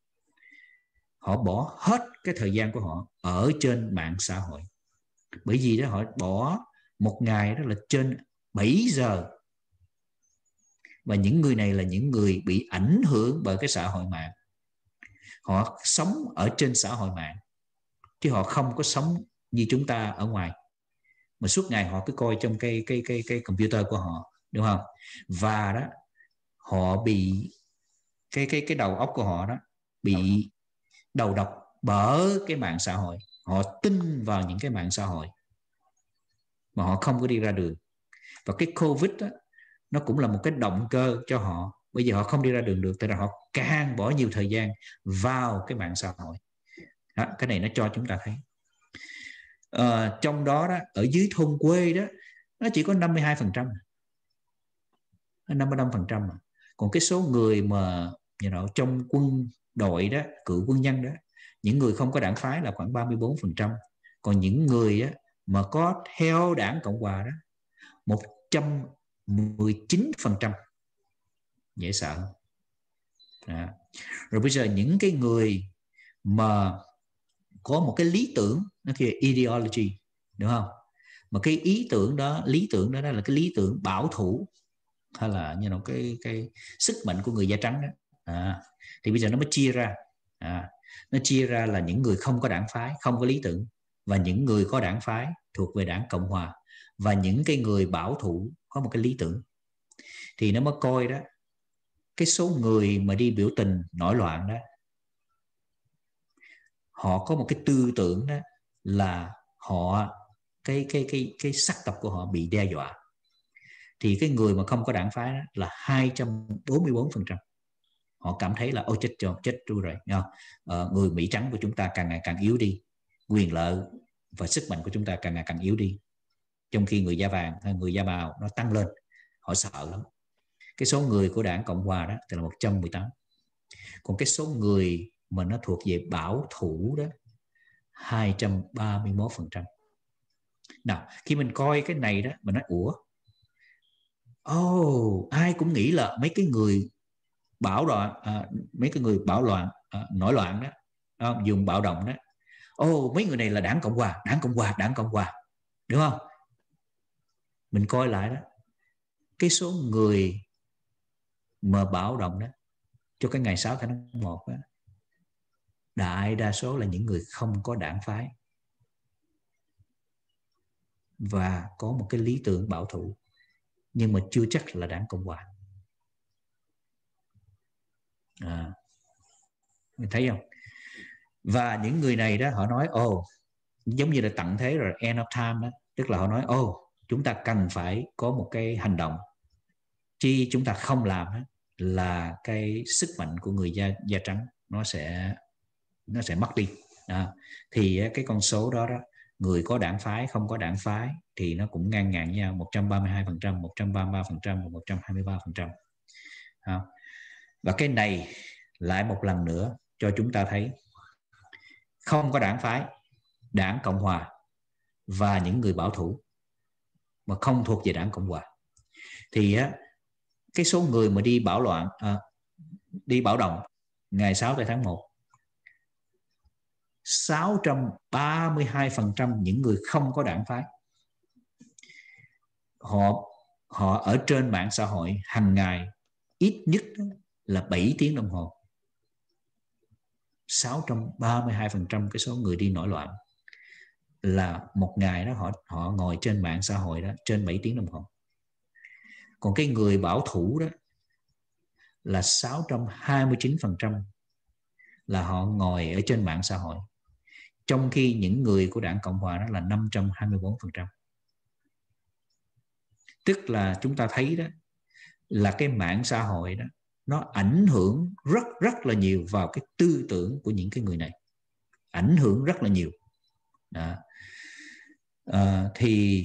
họ bỏ hết cái thời gian của họ ở trên mạng xã hội. Bởi vì đó họ bỏ một ngày đó là trên bảy giờ. Và những người này là những người bị ảnh hưởng bởi cái xã hội mạng. Họ sống ở trên xã hội mạng, chứ họ không có sống như chúng ta ở ngoài. Mà suốt ngày họ cứ coi trong cái cái cái cái computer của họ, đúng không? Và đó họ bị cái cái cái đầu óc của họ đó bị đầu độc bởi cái mạng xã hội. Họ tin vào những cái mạng xã hội mà họ không có đi ra đường. Và cái Covid đó, nó cũng là một cái động cơ cho họ. Bây giờ họ không đi ra đường được, tại là họ càng bỏ nhiều thời gian vào cái mạng xã hội. Đó, cái này nó cho chúng ta thấy. À, trong đó, đó ở dưới thôn quê đó, nó chỉ có năm mươi hai phần trăm, năm mươi lăm phần trăm. Còn cái số người mà you know, trong quân đội đó, cựu quân nhân đó, những người không có đảng phái là khoảng ba mươi bốn phần trăm. Còn những người á, mà có theo đảng Cộng Hòa đó, một trăm mười chín phần trăm. Dễ sợ. Đó. Rồi bây giờ những cái người mà có một cái lý tưởng, nó kêu ideology, đúng không? Mà cái ý tưởng đó, lý tưởng đó, đó là cái lý tưởng bảo thủ, hay là như là cái cái sức mạnh của người da trắng đó. À, thì bây giờ nó mới chia ra. À, nó chia ra là những người không có đảng phái, không có lý tưởng, và những người có đảng phái thuộc về đảng Cộng Hòa, và những cái người bảo thủ có một cái lý tưởng. Thì nó mới coi đó, cái số người mà đi biểu tình nổi loạn đó, họ có một cái tư tưởng đó là họ cái cái cái cái sắc tộc của họ bị đe dọa. Thì cái người mà không có đảng phái đó là hai trăm bốn mươi bốn phần trăm. Họ cảm thấy là ôi chết cho chết rồi, ờ, người Mỹ trắng của chúng ta càng ngày càng yếu đi, quyền lợi và sức mạnh của chúng ta càng ngày càng yếu đi, trong khi người da vàng hay người da màu nó tăng lên. Họ sợ lắm. Cái số người của đảng Cộng Hòa đó thì là một trăm mười tám. Còn cái số người mà nó thuộc về bảo thủ đó hai trăm ba mươi mốt phần trăm. Nào, khi mình coi cái này đó, mình nói ủa, oh, ai cũng nghĩ là mấy cái người bạo loạn, à, mấy cái người bạo loạn, à, nổi loạn đó, à, dùng bạo động đó, oh, mấy người này là đảng Cộng Hòa, đảng Cộng Hòa, đảng Cộng Hòa, đúng không? Mình coi lại đó, cái số người mà bạo động đó cho cái ngày sáu tháng một đó, đại đa số là những người không có đảng phái và có một cái lý tưởng bảo thủ, nhưng mà chưa chắc là đảng Cộng Hòa. À, mình thấy không? Và những người này đó, họ nói ồ, oh, giống như là tận thế rồi, end of time đó, tức là họ nói ồ, oh, chúng ta cần phải có một cái hành động, chi chúng ta không làm đó, là cái sức mạnh của người da da trắng nó sẽ nó sẽ mất đi. À, thì cái con số đó đó, người có đảng phái, không có đảng phái thì nó cũng ngang ngàng nhau, một trăm ba mươi hai phần trăm, một trăm ba mươi ba phần trăm và một trăm hai mươi ba phần trăm. À, và cái này lại một lần nữa cho chúng ta thấy không có đảng phái, đảng Cộng Hòa và những người bảo thủ mà không thuộc về đảng Cộng Hòa thì á, cái số người mà đi bạo loạn, à, đi bạo động ngày sáu tây tháng một, sáu trăm ba mươi hai phần trăm những người không có đảng phái, họ họ ở trên mạng xã hội hàng ngày ít nhất là bảy tiếng đồng hồ. sáu trăm ba mươi hai phần trăm cái số người đi nổi loạn là một ngày đó họ họ ngồi trên mạng xã hội đó trên bảy tiếng đồng hồ. Còn cái người bảo thủ đó là sáu trăm hai mươi chín phần trăm là họ ngồi ở trên mạng xã hội, trong khi những người của Đảng Cộng Hòa đó là năm trăm hai mươi bốn phần trăm. Tức là chúng ta thấy đó là cái mạng xã hội đó nó ảnh hưởng rất rất là nhiều vào cái tư tưởng của những cái người này, ảnh hưởng rất là nhiều đó. À, thì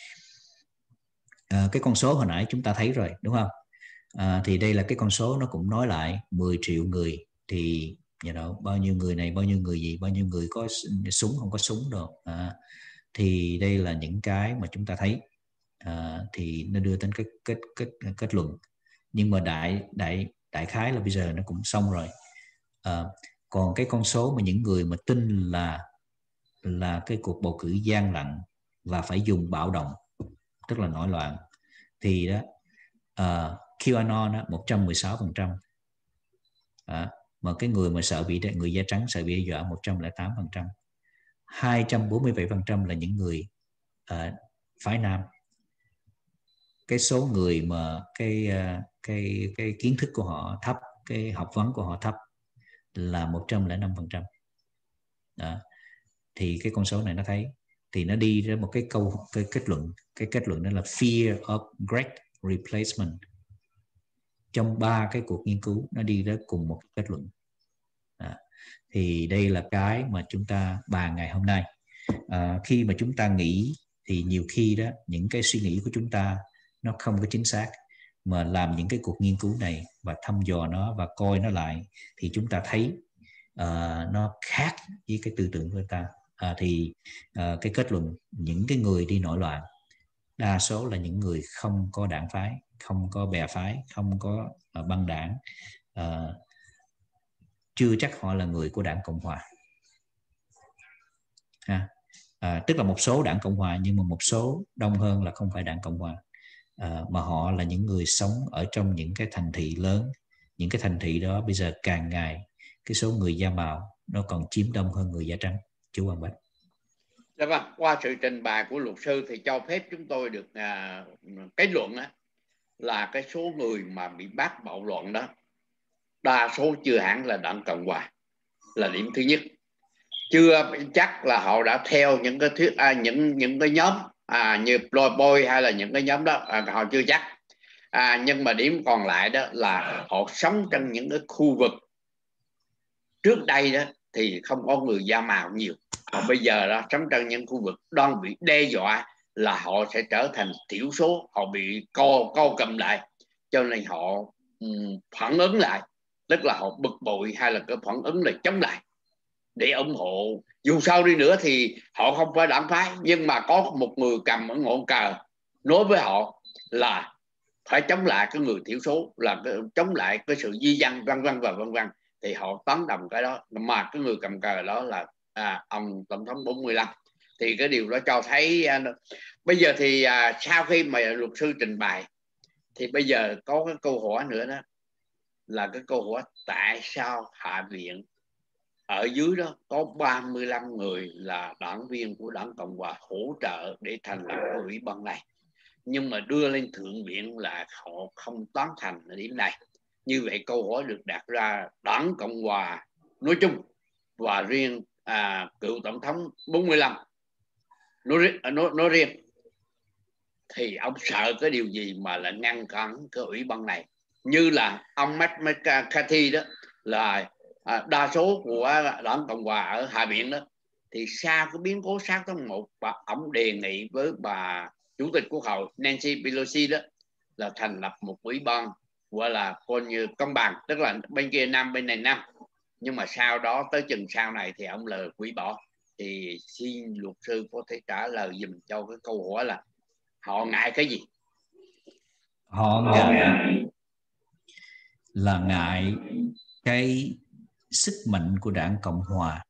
à, cái con số hồi nãy chúng ta thấy rồi đúng không? À, thì đây là cái con số nó cũng nói lại mười triệu người thì you know, bao nhiêu người này bao nhiêu người gì, bao nhiêu người có súng không có súng đâu. À, thì đây là những cái mà chúng ta thấy. À, thì nó đưa đến cái kết kết kết luận, nhưng mà đại đại đại khái là bây giờ nó cũng xong rồi. À, còn cái con số mà những người mà tin là là cái cuộc bầu cử gian lận và phải dùng bạo động, tức là nổi loạn, thì đó uh, QAnon đó, một trăm mười sáu phần trăm. À, mà cái người mà sợ bị người da trắng sợ bị đe dọa một trăm lẻ tám phần trăm. hai trăm bốn mươi bảy phần trăm là những người uh, phái nam. Cái số người mà cái uh, cái cái kiến thức của họ thấp, cái học vấn của họ thấp là một trăm lẻ năm phần trăm. Đó. Thì cái con số này nó thấy thì nó đi ra một cái câu cái kết luận, cái kết luận đó là fear of great replacement. Trong ba cái cuộc nghiên cứu nó đi đến cùng một kết luận. À, thì đây là cái mà chúng ta bàn ngày hôm nay. À, khi mà chúng ta nghĩ thì nhiều khi đó những cái suy nghĩ của chúng ta nó không có chính xác, mà làm những cái cuộc nghiên cứu này và thăm dò nó và coi nó lại thì chúng ta thấy uh, nó khác với cái tư tưởng của ta. À, thì uh, cái kết luận những cái người đi nổi loạn đa số là những người không có đảng phái, không có bè phái, không có uh, băng đảng, uh, chưa chắc họ là người của Đảng Cộng Hòa. Ha. À, tức là một số Đảng Cộng Hòa nhưng mà một số đông hơn là không phải Đảng Cộng Hòa, à, mà họ là những người sống ở trong những cái thành thị lớn. Những cái thành thị đó bây giờ càng ngày cái số người da màu nó còn chiếm đông hơn người da trắng. Chú Quang Bách. Dạ vâng, qua sự trình bày của luật sư thì cho phép chúng tôi được à, kết luận á, là cái số người mà bị bắt bạo loạn đó đa số chưa hẳn là Đảng Cộng Hòa, là điểm thứ nhất. Chưa chắc là họ đã theo những cái thuyết à, những những cái nhóm à, như Proud Boys hay là những cái nhóm đó, à, họ chưa chắc. À, nhưng mà điểm còn lại đó là họ sống trong những cái khu vực trước đây đó thì không có người da màu nhiều, còn bây giờ đó sống trong những khu vực đang bị đe dọa là họ sẽ trở thành thiểu số, họ bị co co cầm lại, cho nên họ um, phản ứng lại, tức là họ bực bội hay là cái phản ứng là chống lại để ủng hộ. Dù sao đi nữa thì họ không phải đảng phái, nhưng mà có một người cầm ở ngọn cờ nói với họ là phải chống lại cái người thiểu số, là cái, chống lại cái sự di dân vân vân và vân vân, thì họ tán đồng cái đó. Mà cái người cầm cờ đó là à, ông tổng thống bốn mươi lăm. Thì cái điều đó cho thấy à, bây giờ thì à, sau khi mà luật sư trình bày thì bây giờ có cái câu hỏi nữa đó, là cái câu hỏi tại sao Hạ viện ở dưới đó có ba mươi lăm người là đảng viên của Đảng Cộng Hòa hỗ trợ để thành lập cái ủy ban này, nhưng mà đưa lên thượng viện là họ không tán thành ở điểm này. Như vậy câu hỏi được đặt ra, Đảng Cộng Hòa nói chung và riêng à, cựu tổng thống bốn mươi lăm nói, nói, nói riêng, thì ông sợ cái điều gì mà lại ngăn cản cái ủy ban này? Như là ông Matt McCarthy đó là à, đa số của Đảng Cộng Hòa ở Hạ viện đó, thì sau cái biến cố sáu tháng một, và ông đề nghị với bà Chủ tịch Quốc hội Nancy Pelosi đó là thành lập một ủy ban gọi là coi như công bằng, tức là bên kia năm bên này năm, nhưng mà sau đó tới chừng sau này thì ông lời hủy bỏ. Thì xin luật sư có thể trả lời dùm cho cái câu hỏi là họ ngại cái gì? Họ ngại là ngại cái sức mạnh của đảng Cộng Hòa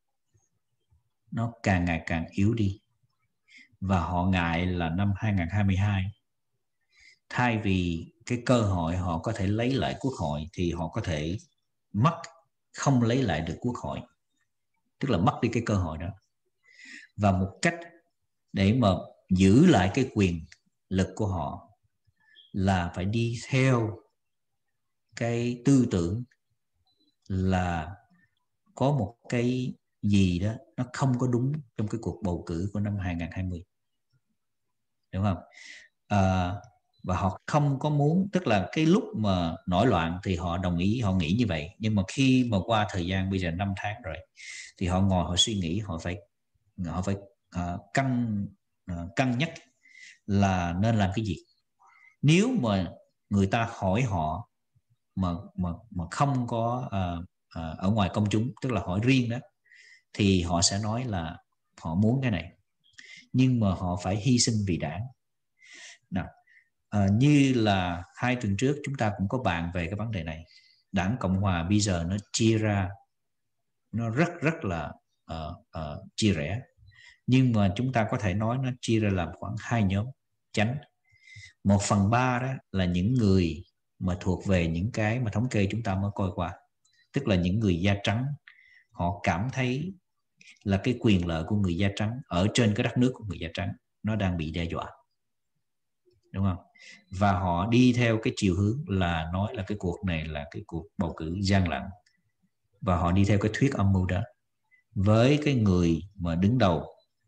nó càng ngày càng yếu đi. Và họ ngại là năm hai không hai hai, thay vì cái cơ hội họ có thể lấy lại quốc hội thì họ có thể mất, không lấy lại được quốc hội, tức là mất đi cái cơ hội đó. Và một cách để mà giữ lại cái quyền lực của họ là phải đi theo cái tư tưởng là có một cái gì đó nó không có đúng trong cái cuộc bầu cử của năm hai không hai không, đúng không? À, và họ không có muốn, tức là cái lúc mà nổi loạn thì họ đồng ý, họ nghĩ như vậy, nhưng mà khi mà qua thời gian bây giờ năm tháng rồi thì họ ngồi họ suy nghĩ, họ phải họ phải uh, cân uh, cân nhắc là nên làm cái gì. Nếu mà người ta hỏi họ mà mà mà không có uh, uh, ở ngoài công chúng, tức là hỏi riêng đó, thì họ sẽ nói là họ muốn cái này, nhưng mà họ phải hy sinh vì đảng. Nào, à, như là hai tuần trước chúng ta cũng có bàn về cái vấn đề này. Đảng Cộng Hòa bây giờ nó chia ra, nó rất rất là uh, uh, chia rẽ, nhưng mà chúng ta có thể nói nó chia ra làm khoảng hai nhóm chánh. Một phần ba đó là những người mà thuộc về những cái mà thống kê chúng ta mới coi qua, tức là những người da trắng. Họ cảm thấy là cái quyền lợi của người da trắng ở trên cái đất nước của người da trắng nó đang bị đe dọa, đúng không? Và họ đi theo cái chiều hướng là nói là cái cuộc này là cái cuộc bầu cử gian lận, và họ đi theo cái thuyết âm mưu đó, với cái người mà đứng đầu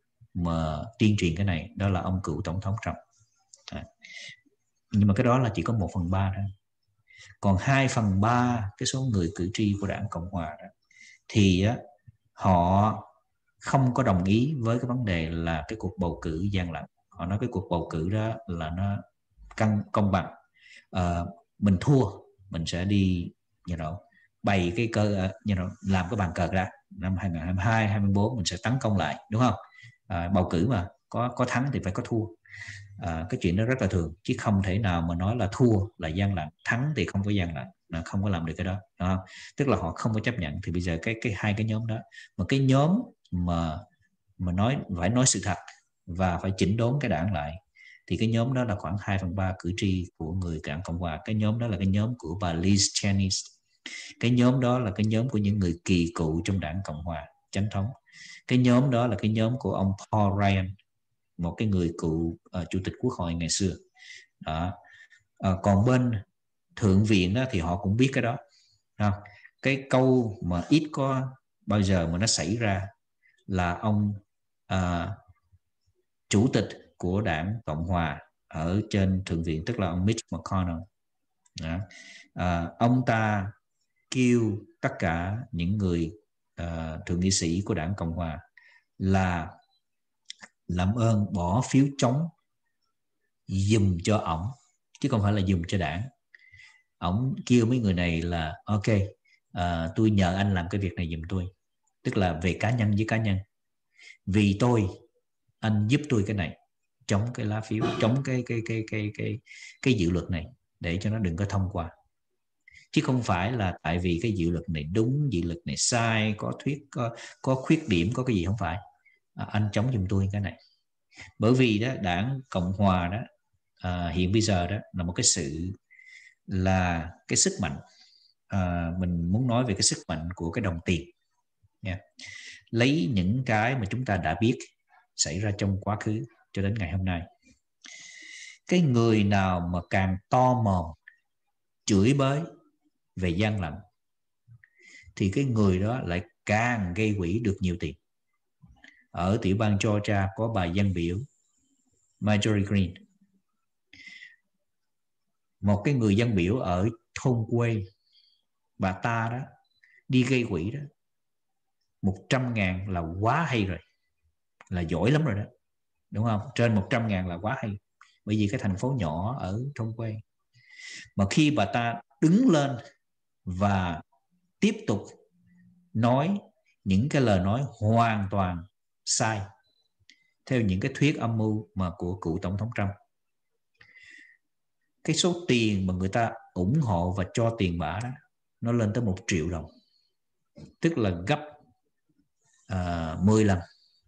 mà tuyên truyền cái này đó là ông cựu tổng thống Trump. À. Nhưng mà cái đó là chỉ có một phần ba thôi. Còn hai phần ba cái số người cử tri của đảng Cộng Hòa đó, thì á, họ không có đồng ý với cái vấn đề là cái cuộc bầu cử gian lận. Họ nói cái cuộc bầu cử đó là nó cân công bằng. À, mình thua mình sẽ đi you know, bày cái cơ you know, làm cái bàn cờ ra năm hai không hai hai, hai bốn mình sẽ tấn công lại, đúng không? À, bầu cử mà có có thắng thì phải có thua. À, cái chuyện đó rất là thường, chứ không thể nào mà nói là thua là gian lận, thắng thì không có gian lận, nó không có làm được cái đó, đúng không? Tức là họ không có chấp nhận. Thì bây giờ cái cái hai cái nhóm đó, một cái nhóm mà mà nói phải nói sự thật và phải chỉnh đốn cái đảng lại, thì cái nhóm đó là khoảng hai phần ba cử tri của người đảng Cộng Hòa. Cái nhóm đó là cái nhóm của bà Liz Cheney. Cái nhóm đó là cái nhóm của những người kỳ cựu trong đảng Cộng Hòa chánh thống. Cái nhóm đó là cái nhóm của ông Paul Ryan, một cái người cựu uh, chủ tịch quốc hội ngày xưa đó. Uh, còn bên thượng viện đó, thì họ cũng biết cái đó. Không? Cái câu mà ít có bao giờ mà nó xảy ra là ông uh, chủ tịch của đảng Cộng Hòa ở trên thượng viện, tức là ông Mitch McConnell đó. Uh, ông ta kêu tất cả những người uh, thượng nghị sĩ của đảng Cộng Hòa là làm ơn bỏ phiếu chống dùm cho ổng, chứ không phải là dùm cho đảng. Ổng kêu mấy người này là ok, uh, tôi nhờ anh làm cái việc này dùm tôi, tức là về cá nhân với cá nhân. Vì tôi, anh giúp tôi cái này, chống cái lá phiếu, chống cái cái cái cái cái cái dự luật này để cho nó đừng có thông qua. Chứ không phải là tại vì cái dự luật này đúng, dự luật này sai, có thuyết có có khuyết điểm, có cái gì không phải. À, anh chống giùm tôi cái này. Bởi vì đó đảng Cộng Hòa đó à, hiện bây giờ đó là một cái sự là cái sức mạnh, à, mình muốn nói về cái sức mạnh của cái đồng tiền nha. Lấy những cái mà chúng ta đã biết xảy ra trong quá khứ cho đến ngày hôm nay, cái người nào mà càng to mồm chửi bới về gian lận thì cái người đó lại càng gây quỹ được nhiều tiền. Ở tiểu bang Georgia có bà dân biểu Marjorie Greene, một cái người dân biểu ở thôn quê. Bà ta đó đi gây quỹ đó một trăm ngàn là quá hay rồi, là giỏi lắm rồi đó, đúng không? Trên một trăm ngàn là quá hay, bởi vì cái thành phố nhỏ ở thôn quê. Mà khi bà ta đứng lên và tiếp tục nói những cái lời nói hoàn toàn sai theo những cái thuyết âm mưu mà của cựu tổng thống Trump, cái số tiền mà người ta ủng hộ và cho tiền bả đó nó lên tới một triệu đồng, tức là gấp uh, mười lần.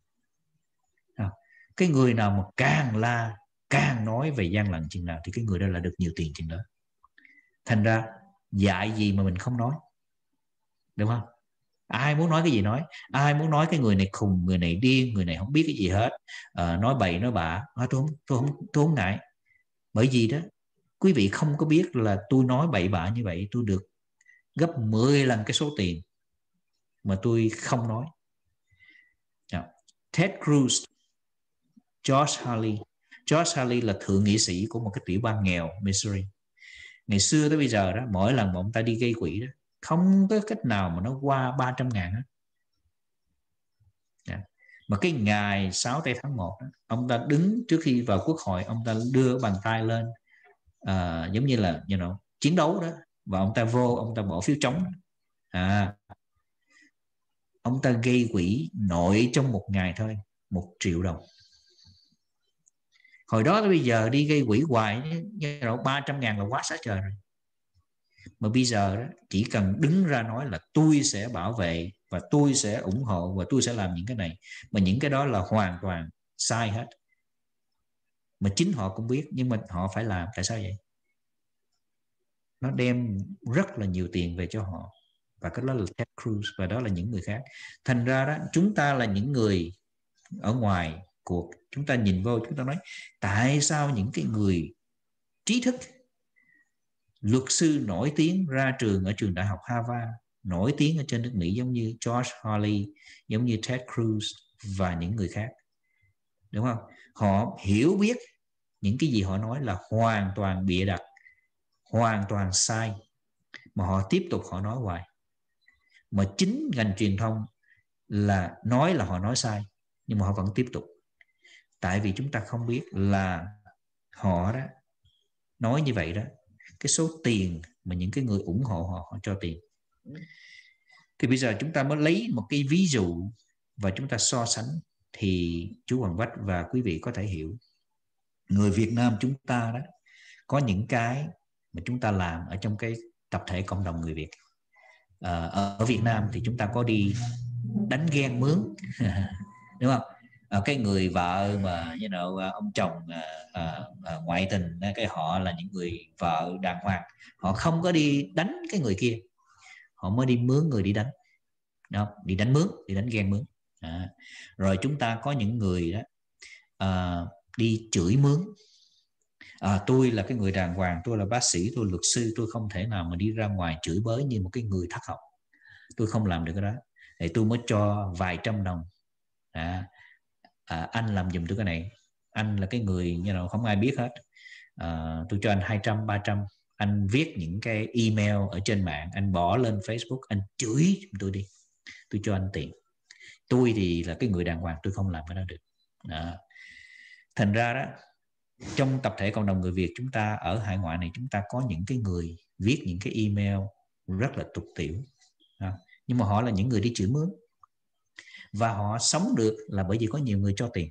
Cái người nào mà càng la, càng nói về gian lận chừng nào thì cái người đó là được nhiều tiền chừng đó. Thành ra dạy gì mà mình không nói, đúng không? Ai muốn nói cái gì nói, ai muốn nói cái người này khùng, người này điên, người này không biết cái gì hết, à, nói bậy nói bạ, à, tôi không tôi không tôi không ngại. Bởi vì đó, quý vị không có biết là tôi nói bậy bạ như vậy tôi được gấp mười lần cái số tiền mà tôi không nói. Yeah. Ted Cruz, George Haley. George Haley là thượng nghị sĩ của một cái tiểu bang nghèo Missouri. Ngày xưa tới bây giờ đó, mỗi lần mà ông ta đi gây quỹ đó, không có cách nào mà nó qua ba trăm ngàn hết. Yeah. Mà cái ngày sáu tây tháng một đó, ông ta đứng trước khi vào quốc hội, ông ta đưa bàn tay lên, uh, giống như là you know, chiến đấu đó, và ông ta vô, ông ta bỏ phiếu trống. À, ông ta gây quỹ nội trong một ngày thôi một triệu đồng. Hồi đó tới bây giờ đi gây quỹ hoài ba trăm ngàn là quá xá trời rồi. Mà bây giờ đó, chỉ cần đứng ra nói là tôi sẽ bảo vệ và tôi sẽ ủng hộ và tôi sẽ làm những cái này, mà những cái đó là hoàn toàn sai hết. Mà chính họ cũng biết, nhưng mà họ phải làm. Tại sao vậy? Nó đem rất là nhiều tiền về cho họ. Và cái đó là Ted Cruz, và đó là những người khác. Thành ra đó, chúng ta là những người ở ngoài cuộc, chúng ta nhìn vô, chúng ta nói tại sao những cái người trí thức, luật sư nổi tiếng ra trường ở trường đại học Harvard, nổi tiếng ở trên nước Mỹ, giống như George Haley, giống như Ted Cruz và những người khác, đúng không? Họ hiểu biết những cái gì họ nói là hoàn toàn bịa đặt, hoàn toàn sai, mà họ tiếp tục họ nói hoài. Mà chính ngành truyền thông là nói là họ nói sai, nhưng mà họ vẫn tiếp tục. Tại vì chúng ta không biết là họ đó nói như vậy đó, cái số tiền mà những cái người ủng hộ họ, họ cho tiền. Thì bây giờ chúng ta mới lấy một cái ví dụ và chúng ta so sánh, thì chú Hoàng Bách và quý vị có thể hiểu. Người Việt Nam chúng ta đó có những cái mà chúng ta làm ở trong cái tập thể cộng đồng người Việt. À, ở Việt Nam thì chúng ta có đi đánh ghen mướn đúng không? À, cái người vợ mà you know, ông chồng à, à, à, ngoại tình, cái họ là những người vợ đàng hoàng, họ không có đi đánh cái người kia, họ mới đi mướn người đi đánh. Đó, đi đánh mướn, đi đánh ghen mướn. À, rồi chúng ta có những người đó à, đi chửi mướn. À, tôi là cái người đàng hoàng, tôi là bác sĩ, tôi luật sư, tôi không thể nào mà đi ra ngoài chửi bới như một cái người thất học. Tôi không làm được cái đó. Thì tôi mới cho vài trăm đồng. À, à, anh làm giùm tôi cái này. Anh là cái người you know, không ai biết hết. À, tôi cho anh hai trăm, ba trăm. Anh viết những cái email ở trên mạng, anh bỏ lên Facebook, anh chửi giùm tôi đi. Tôi cho anh tiền. Tôi thì là cái người đàng hoàng, tôi không làm cái đó được. À. Thành ra đó, trong tập thể cộng đồng người Việt chúng ta ở hải ngoại này, chúng ta có những cái người viết những cái email rất là tục tiểu. À. Nhưng mà họ là những người đi chửi mướn. Và họ sống được là bởi vì có nhiều người cho tiền.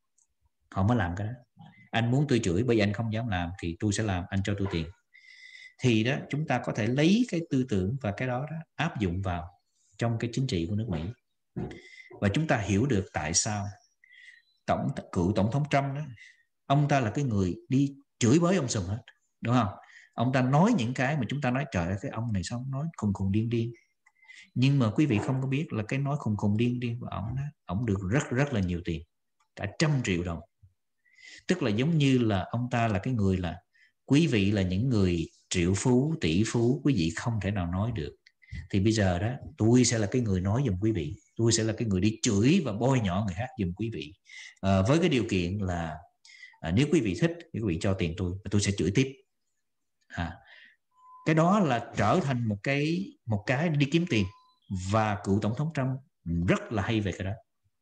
Họ mới làm cái đó. Anh muốn tôi chửi, bởi vì anh không dám làm thì tôi sẽ làm, anh cho tôi tiền. Thì đó, chúng ta có thể lấy cái tư tưởng và cái đó, đó áp dụng vào trong cái chính trị của nước Mỹ. Và chúng ta hiểu được tại sao tổng cựu tổng thống Trump đó, ông ta là cái người đi chửi bới ông Sùng hết, đúng không? Ông ta nói những cái mà chúng ta nói trời ơi, cái ông này sao nói khùng khùng điên điên. Nhưng mà quý vị không có biết là cái nói khùng khùng điên điên của ông đó, ông được rất rất là nhiều tiền, cả trăm triệu đồng. Tức là giống như là ông ta là cái người là quý vị là những người triệu phú, tỷ phú, quý vị không thể nào nói được. Thì bây giờ đó, tôi sẽ là cái người nói giùm quý vị. Tôi sẽ là cái người đi chửi và bôi nhọ người khác giùm quý vị. À, với cái điều kiện là à, nếu quý vị thích thì quý vị cho tiền tôi, tôi sẽ chửi tiếp. À, cái đó là trở thành một cái một cái đi kiếm tiền. Và cựu tổng thống Trump rất là hay về cái đó.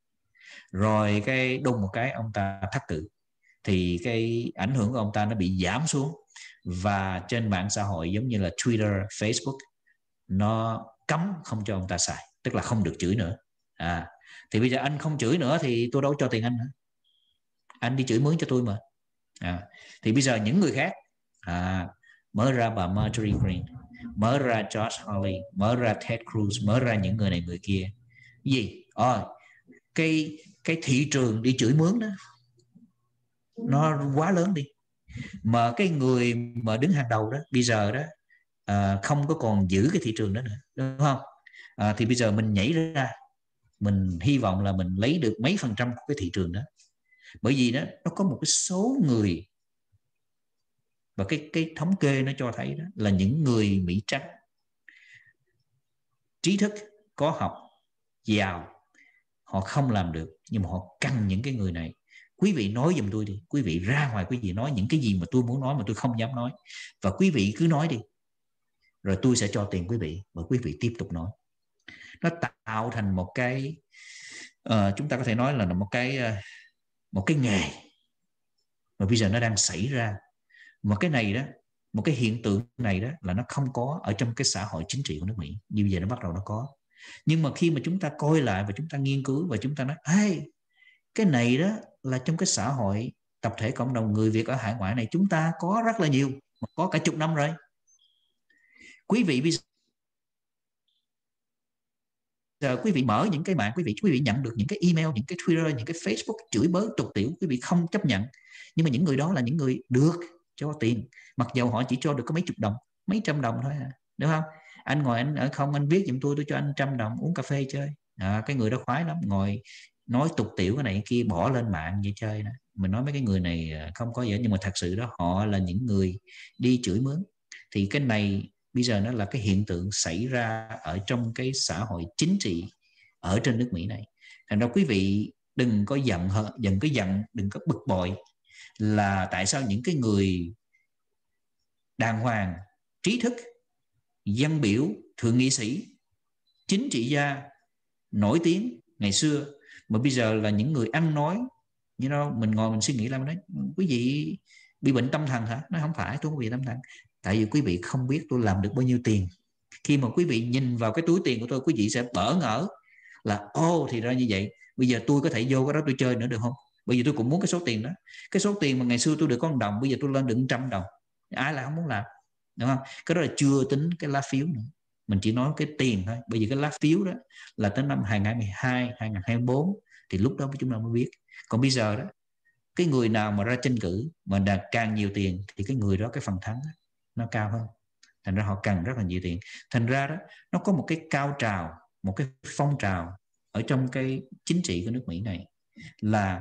Rồi cái đùng một cái ông ta thất cử, thì cái ảnh hưởng của ông ta nó bị giảm xuống. Và trên mạng xã hội giống như là Twitter, Facebook, nó cấm không cho ông ta xài, tức là không được chửi nữa. À, thì bây giờ anh không chửi nữa thì tôi đâu cho tiền anh nữa. Anh đi chửi mướn cho tôi mà. À, thì bây giờ những người khác à, mở ra bà Marjorie Greene, mở ra Josh Hawley, mở ra Ted Cruz, mở ra những người này người kia. Gì? Ờ, cái cái thị trường đi chửi mướn đó nó quá lớn đi, mà cái người mà đứng hàng đầu đó bây giờ đó à, không có còn giữ cái thị trường đó nữa, đúng không? À, thì bây giờ mình nhảy ra, mình hy vọng là mình lấy được mấy phần trăm của cái thị trường đó, bởi vì đó nó có một cái số người, và cái cái thống kê nó cho thấy đó là những người Mỹ trắng trí thức, có học, giàu, họ không làm được, nhưng mà họ cần những cái người này. Quý vị nói giùm tôi đi, quý vị ra ngoài quý vị nói những cái gì mà tôi muốn nói mà tôi không dám nói, và quý vị cứ nói đi, rồi tôi sẽ cho tiền quý vị và quý vị tiếp tục nói. Nó tạo thành một cái uh, chúng ta có thể nói là một cái uh, một cái nghề mà bây giờ nó đang xảy ra. Mà cái này đó, một cái hiện tượng này đó là nó không có ở trong cái xã hội chính trị của nước Mỹ, như bây giờ nó bắt đầu nó có. Nhưng mà khi mà chúng ta coi lại và chúng ta nghiên cứu và chúng ta nói, hey, cái này đó là trong cái xã hội tập thể cộng đồng người Việt ở hải ngoại này chúng ta có rất là nhiều, có cả chục năm rồi. Quý vị bây giờ quý vị mở những cái mạng, quý vị quý vị nhận được những cái email, những cái Twitter, những cái Facebook chửi bới tục tiểu, quý vị không chấp nhận. Nhưng mà những người đó là những người được cho tiền, mặc dầu họ chỉ cho được có mấy chục đồng, mấy trăm đồng thôi à, đúng không? Anh ngồi anh ở không, anh viết giùm tôi, tôi cho anh trăm đồng uống cà phê chơi. À, cái người đó khoái lắm, ngồi nói tục tiểu cái này cái kia bỏ lên mạng vậy chơi đó. Mình nói mấy cái người này không có gì, nhưng mà thật sự đó họ là những người đi chửi mướn. Thì cái này bây giờ nó là cái hiện tượng xảy ra ở trong cái xã hội chính trị ở trên nước Mỹ này. Thành ra quý vị đừng có giận, đừng có giận, đừng có bực bội là tại sao những cái người đàng hoàng, trí thức, dân biểu, thượng nghị sĩ, chính trị gia nổi tiếng ngày xưa mà bây giờ là những người ăn nói, you know, mình ngồi mình suy nghĩ là mình nói quý vị bị bệnh tâm thần hả? Nó không phải, tôi không bị tâm thần, tại vì quý vị không biết tôi làm được bao nhiêu tiền. Khi mà quý vị nhìn vào cái túi tiền của tôi, quý vị sẽ bỡ ngỡ là ô oh, thì ra như vậy, bây giờ tôi có thể vô cái đó tôi chơi nữa được không? Bởi vì tôi cũng muốn cái số tiền đó, cái số tiền mà ngày xưa tôi được có một đồng, bây giờ tôi lên được một trăm đồng, ai là không muốn làm, đúng không? Cái đó là chưa tính cái lá phiếu nữa, mình chỉ nói cái tiền thôi. Bởi vì cái lá phiếu đó là tới năm hai nghìn không trăm mười hai, hai nghìn không trăm hai mươi tư thì lúc đó chúng ta mới biết. Còn bây giờ đó, cái người nào mà ra tranh cử mà đạt càng nhiều tiền thì cái người đó cái phần thắng đó, nó cao hơn. Thành ra họ cần rất là nhiều tiền. Thành ra đó nó có một cái cao trào, một cái phong trào ở trong cái chính trị của nước Mỹ này là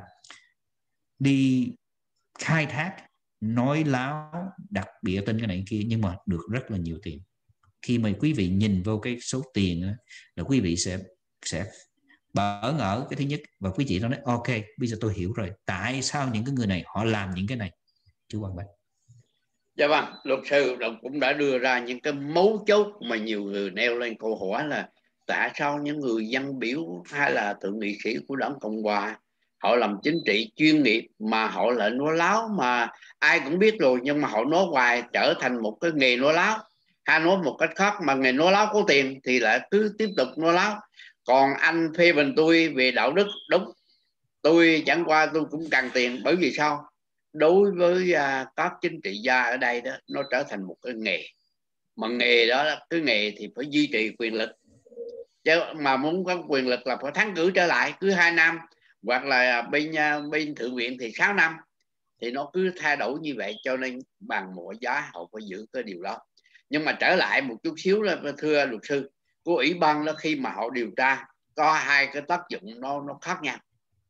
đi khai thác, nói láo, đặt bịa tên cái này kia, nhưng mà được rất là nhiều tiền. Khi mà quý vị nhìn vô cái số tiền đó, là quý vị sẽ sẽ bỡ ngỡ cái thứ nhất, và quý vị nó nói ok, bây giờ tôi hiểu rồi tại sao những cái người này họ làm những cái này. Chú Quang Bách. Dạ vâng, luật sư cũng đã đưa ra những cái mấu chốt mà nhiều người nêu lên câu hỏi là tại sao những người dân biểu hay là thượng nghị sĩ của đảng Cộng Hòa họ làm chính trị chuyên nghiệp mà họ lại nói láo, mà ai cũng biết rồi nhưng mà họ nói hoài trở thành một cái nghề nói láo. Hay nói một cách khác, mà nghề nói láo có tiền thì lại cứ tiếp tục nói láo. Còn anh phê bình tôi về đạo đức, đúng, tôi chẳng qua tôi cũng cần tiền. Bởi vì sao? Đối với uh, các chính trị gia ở đây đó, nó trở thành một cái nghề, mà nghề đó cái nghề thì phải duy trì quyền lực, chứ mà muốn có quyền lực là phải thắng cử trở lại cứ hai năm, hoặc là bên uh, bên thượng viện thì sáu năm, thì nó cứ thay đổi như vậy. Cho nên bằng mọi giá họ phải giữ cái điều đó. Nhưng mà trở lại một chút xíu là thưa luật sư, của ủy ban đó khi mà họ điều tra có hai cái tác dụng nó nó khác nhau.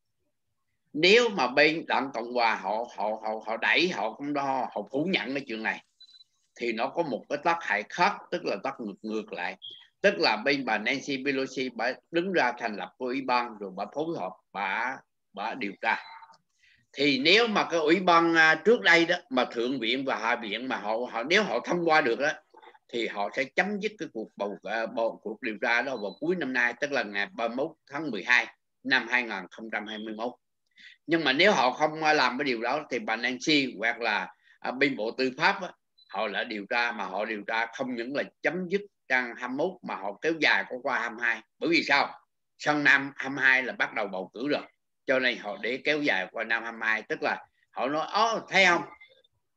Nếu mà bên đảng Cộng Hòa họ họ họ họ đẩy, họ cũng đó, họ phủ nhận cái chuyện này, thì nó có một cái tác hại khác, tức là tác ngược ngược lại. Tức là bên bà Nancy Pelosi bà đứng ra thành lập cái ủy ban, rồi bà phối hợp bà bà điều tra. Thì nếu mà cái ủy ban trước đây đó mà thượng viện và hạ viện mà họ họ nếu họ thông qua được đó, thì họ sẽ chấm dứt cái cuộc bầu, bầu cuộc điều tra đó vào cuối năm nay, tức là ngày ba mươi mốt tháng mười hai năm hai nghìn không trăm hai mươi mốt. Nhưng mà nếu họ không làm cái điều đó thì bà Nancy hoặc là bên Bộ Tư pháp á, họ lại điều tra, mà họ điều tra không những là chấm dứt trang hai mươi mốt mà họ kéo dài qua hai mươi hai. Bởi vì sao? Sang năm hai mươi hai là bắt đầu bầu cử rồi, cho nên họ để kéo dài qua năm hai mươi hai. Tức là họ nói ó thấy không,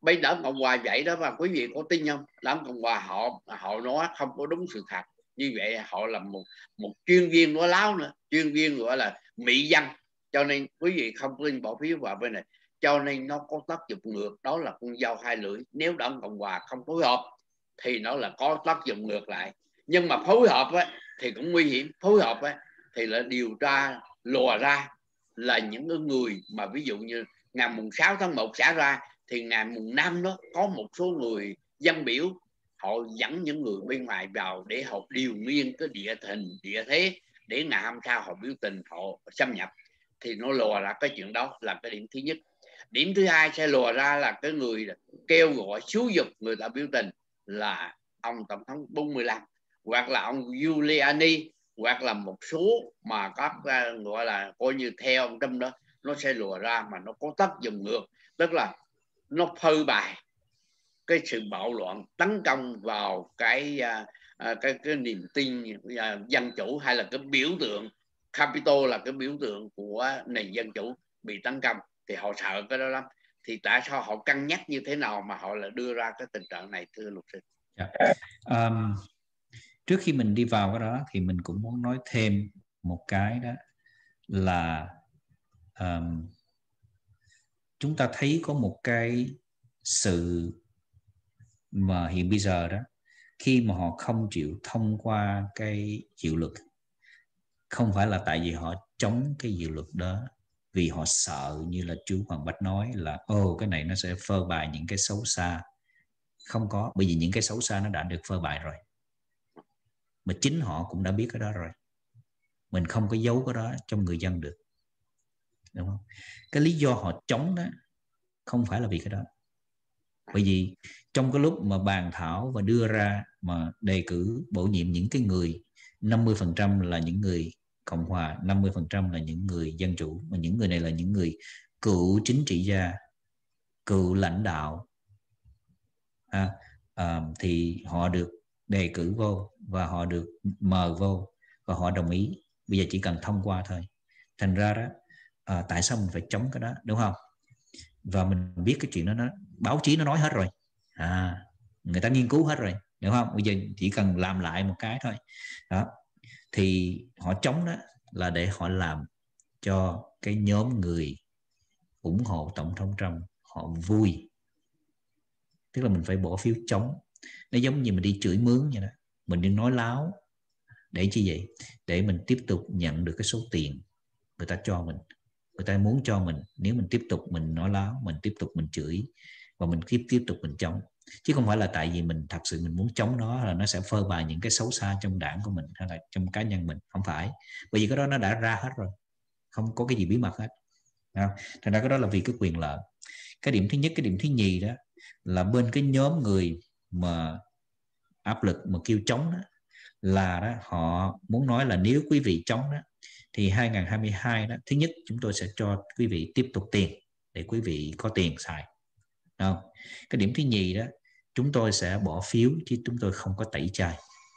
Bây đảng Cộng Hòa vậy đó, và quý vị có tin không? Đảng Cộng Hòa họ họ nói không có đúng sự thật. Như vậy họ là một một chuyên viên nói láo nữa, chuyên viên gọi là mỹ dân. Cho nên quý vị không tin bỏ phiếu vào bên này. Cho nên nó có tác dụng ngược, đó là con dao hai lưỡi. Nếu đảng Cộng Hòa không phối hợp thì nó là có tác dụng ngược lại. Nhưng mà phối hợp á, thì cũng nguy hiểm. Phối hợp á, thì là điều tra lùa ra là những người mà ví dụ như ngày mùng sáu tháng một xả ra, thì ngày mùng năm đó có một số người dân biểu họ dẫn những người bên ngoài vào để họ điều nghiên cái địa hình địa thế để ngày hôm sau họ biểu tình, họ xâm nhập, thì nó lùa ra cái chuyện đó là cái điểm thứ nhất. Điểm thứ hai sẽ lùa ra là cái người kêu gọi xúi giục người ta biểu tình là ông tổng thống bốn mươi lăm, hoặc là ông Giuliani, hoặc là một số mà các gọi là coi như theo ông Trump đó, nó sẽ lùa ra mà nó có tác dụng ngược, tức là nó phơi bày cái sự bạo loạn, tấn công vào cái uh, cái cái niềm tin uh, dân chủ, hay là cái biểu tượng Capitol là cái biểu tượng của nền dân chủ bị tấn công, thì họ sợ cái đó lắm. Thì tại sao họ cân nhắc như thế nào mà họ lại đưa ra cái tình trạng này, thưa luật sư? Yeah. Um, trước khi mình đi vào cái đó thì mình cũng muốn nói thêm một cái, đó là um, chúng ta thấy có một cái sự mà hiện bây giờ đó, khi mà họ không chịu thông qua cái dự luật, không phải là tại vì họ chống cái dự luật đó, vì họ sợ như là chú Hoàng Bách nói là ồ cái này nó sẽ phơi bày những cái xấu xa. Không có, bởi vì những cái xấu xa nó đã được phơi bày rồi, mà chính họ cũng đã biết cái đó rồi. Mình không có giấu cái đó trong người dân được, đúng không? Cái lý do họ chống đó không phải là vì cái đó, bởi vì trong cái lúc mà bàn thảo và đưa ra mà đề cử bổ nhiệm những cái người năm mươi phần trăm là những người Cộng hòa, năm mươi phần trăm là những người dân chủ, mà những người này là những người cựu chính trị gia, cựu lãnh đạo, à, à, thì họ được đề cử vô và họ được mời vô và họ đồng ý. Bây giờ chỉ cần thông qua thôi. Thành ra đó, à, tại sao mình phải chống cái đó, đúng không? Và mình biết cái chuyện đó, nó báo chí nó nói hết rồi, à, người ta nghiên cứu hết rồi, đúng không? Bây giờ chỉ cần làm lại một cái thôi đó. Thì họ chống đó là để họ làm cho cái nhóm người ủng hộ tổng thống Trump họ vui. Tức là mình phải bỏ phiếu chống. Nó giống như mình đi chửi mướn vậy đó, mình đi nói láo để chi vậy? Để mình tiếp tục nhận được cái số tiền người ta cho mình. Người ta muốn cho mình, nếu mình tiếp tục mình nói láo, mình tiếp tục mình chửi và mình tiếp tiếp tục mình chống, chứ không phải là tại vì mình thật sự mình muốn chống nó là nó sẽ phơi bày những cái xấu xa trong đảng của mình hay là trong cá nhân mình. Không phải, bởi vì cái đó nó đã ra hết rồi, không có cái gì bí mật hết. Thành ra cái đó là vì cái quyền lợi. Cái điểm thứ nhất. Cái điểm thứ nhì đó là bên cái nhóm người mà áp lực mà kêu chống đó, là đó họ muốn nói là nếu quý vị chống đó thì hai không hai hai đó, thứ nhất chúng tôi sẽ cho quý vị tiếp tục tiền để quý vị có tiền xài. Không? Cái điểm thứ nhì đó, chúng tôi sẽ bỏ phiếu chứ chúng tôi không có tẩy chay,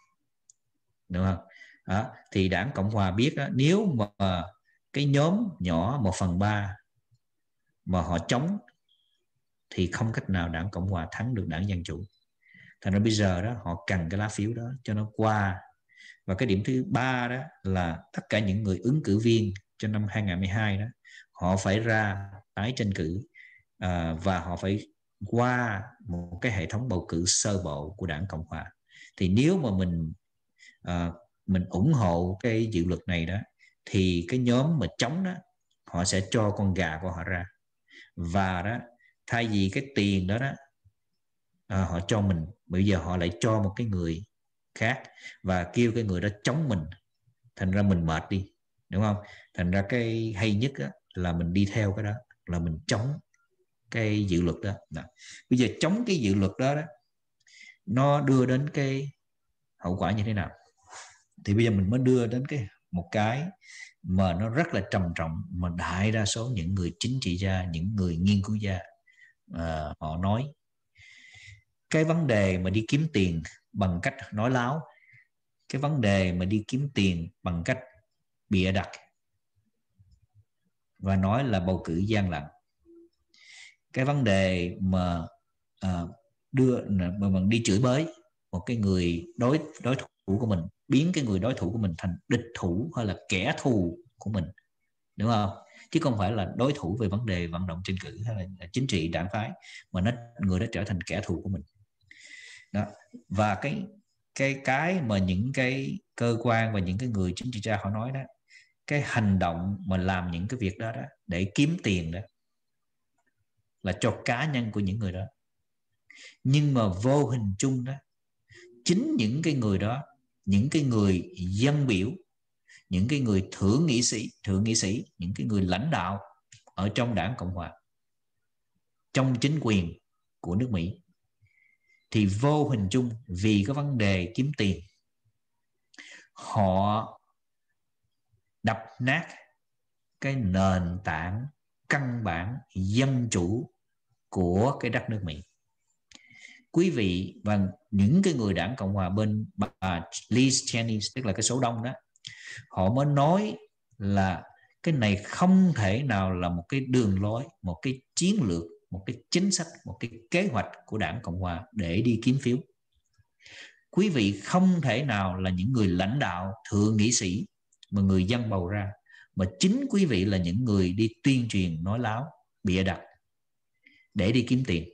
đúng không? Đó. Thì đảng Cộng Hòa biết đó, nếu mà cái nhóm nhỏ một phần ba mà họ chống thì không cách nào đảng Cộng Hòa thắng được đảng Dân Chủ. Thành ra bây giờ đó họ cần cái lá phiếu đó cho nó qua. Và cái điểm thứ ba đó là tất cả những người ứng cử viên cho năm hai không hai hai đó, họ phải ra tái tranh cử, à, và họ phải qua một cái hệ thống bầu cử sơ bộ của đảng Cộng Hòa. Thì nếu mà mình à, mình ủng hộ cái dự luật này đó, thì cái nhóm mà chống đó họ sẽ cho con gà của họ ra, và đó thay vì cái tiền đó đó à, họ cho mình, bây giờ họ lại cho một cái người khác và kêu cái người đó chống mình. Thành ra mình mệt đi, đúng không? Thành ra cái hay nhất đó là mình đi theo cái đó, là mình chống cái dự luật đó. Đó. Bây giờ chống cái dự luật đó, đó nó đưa đến cái hậu quả như thế nào, thì bây giờ mình mới đưa đến cái một cái mà nó rất là trầm trọng, mà đại đa số những người chính trị gia, những người nghiên cứu gia à, họ nói cái vấn đề mà đi kiếm tiền bằng cách nói láo, cái vấn đề mà đi kiếm tiền bằng cách bịa đặt và nói là bầu cử gian lận, cái vấn đề mà uh, đưa mà bằng đi chửi bới một cái người đối đối thủ của mình, biến cái người đối thủ của mình thành địch thủ hay là kẻ thù của mình, đúng không? Chứ không phải là đối thủ về vấn đề vận động tranh cử hay là chính trị đảng phái, mà nó người đó trở thành kẻ thù của mình đó. Và cái cái cái mà những cái cơ quan và những cái người chính trị gia họ nói đó, cái hành động mà làm những cái việc đó đó để kiếm tiền đó là cho cá nhân của những người đó, nhưng mà vô hình chung đó, chính những cái người đó, những cái người dân biểu, những cái người thượng nghị sĩ thượng nghị sĩ những cái người lãnh đạo ở trong đảng Cộng hòa, trong chính quyền của nước Mỹ, thì vô hình chung vì cái vấn đề kiếm tiền, họ đập nát cái nền tảng căn bản dân chủ của cái đất nước Mỹ. Quý vị và những cái người đảng Cộng hòa bên bà Liz Cheney, tức là cái số đông đó, họ mới nói là cái này không thể nào là một cái đường lối, một cái chiến lược, một cái chính sách, một cái kế hoạch của đảng Cộng hòa để đi kiếm phiếu. Quý vị không thể nào là những người lãnh đạo thượng nghị sĩ mà người dân bầu ra, mà chính quý vị là những người đi tuyên truyền nói láo, bịa đặt để đi kiếm tiền.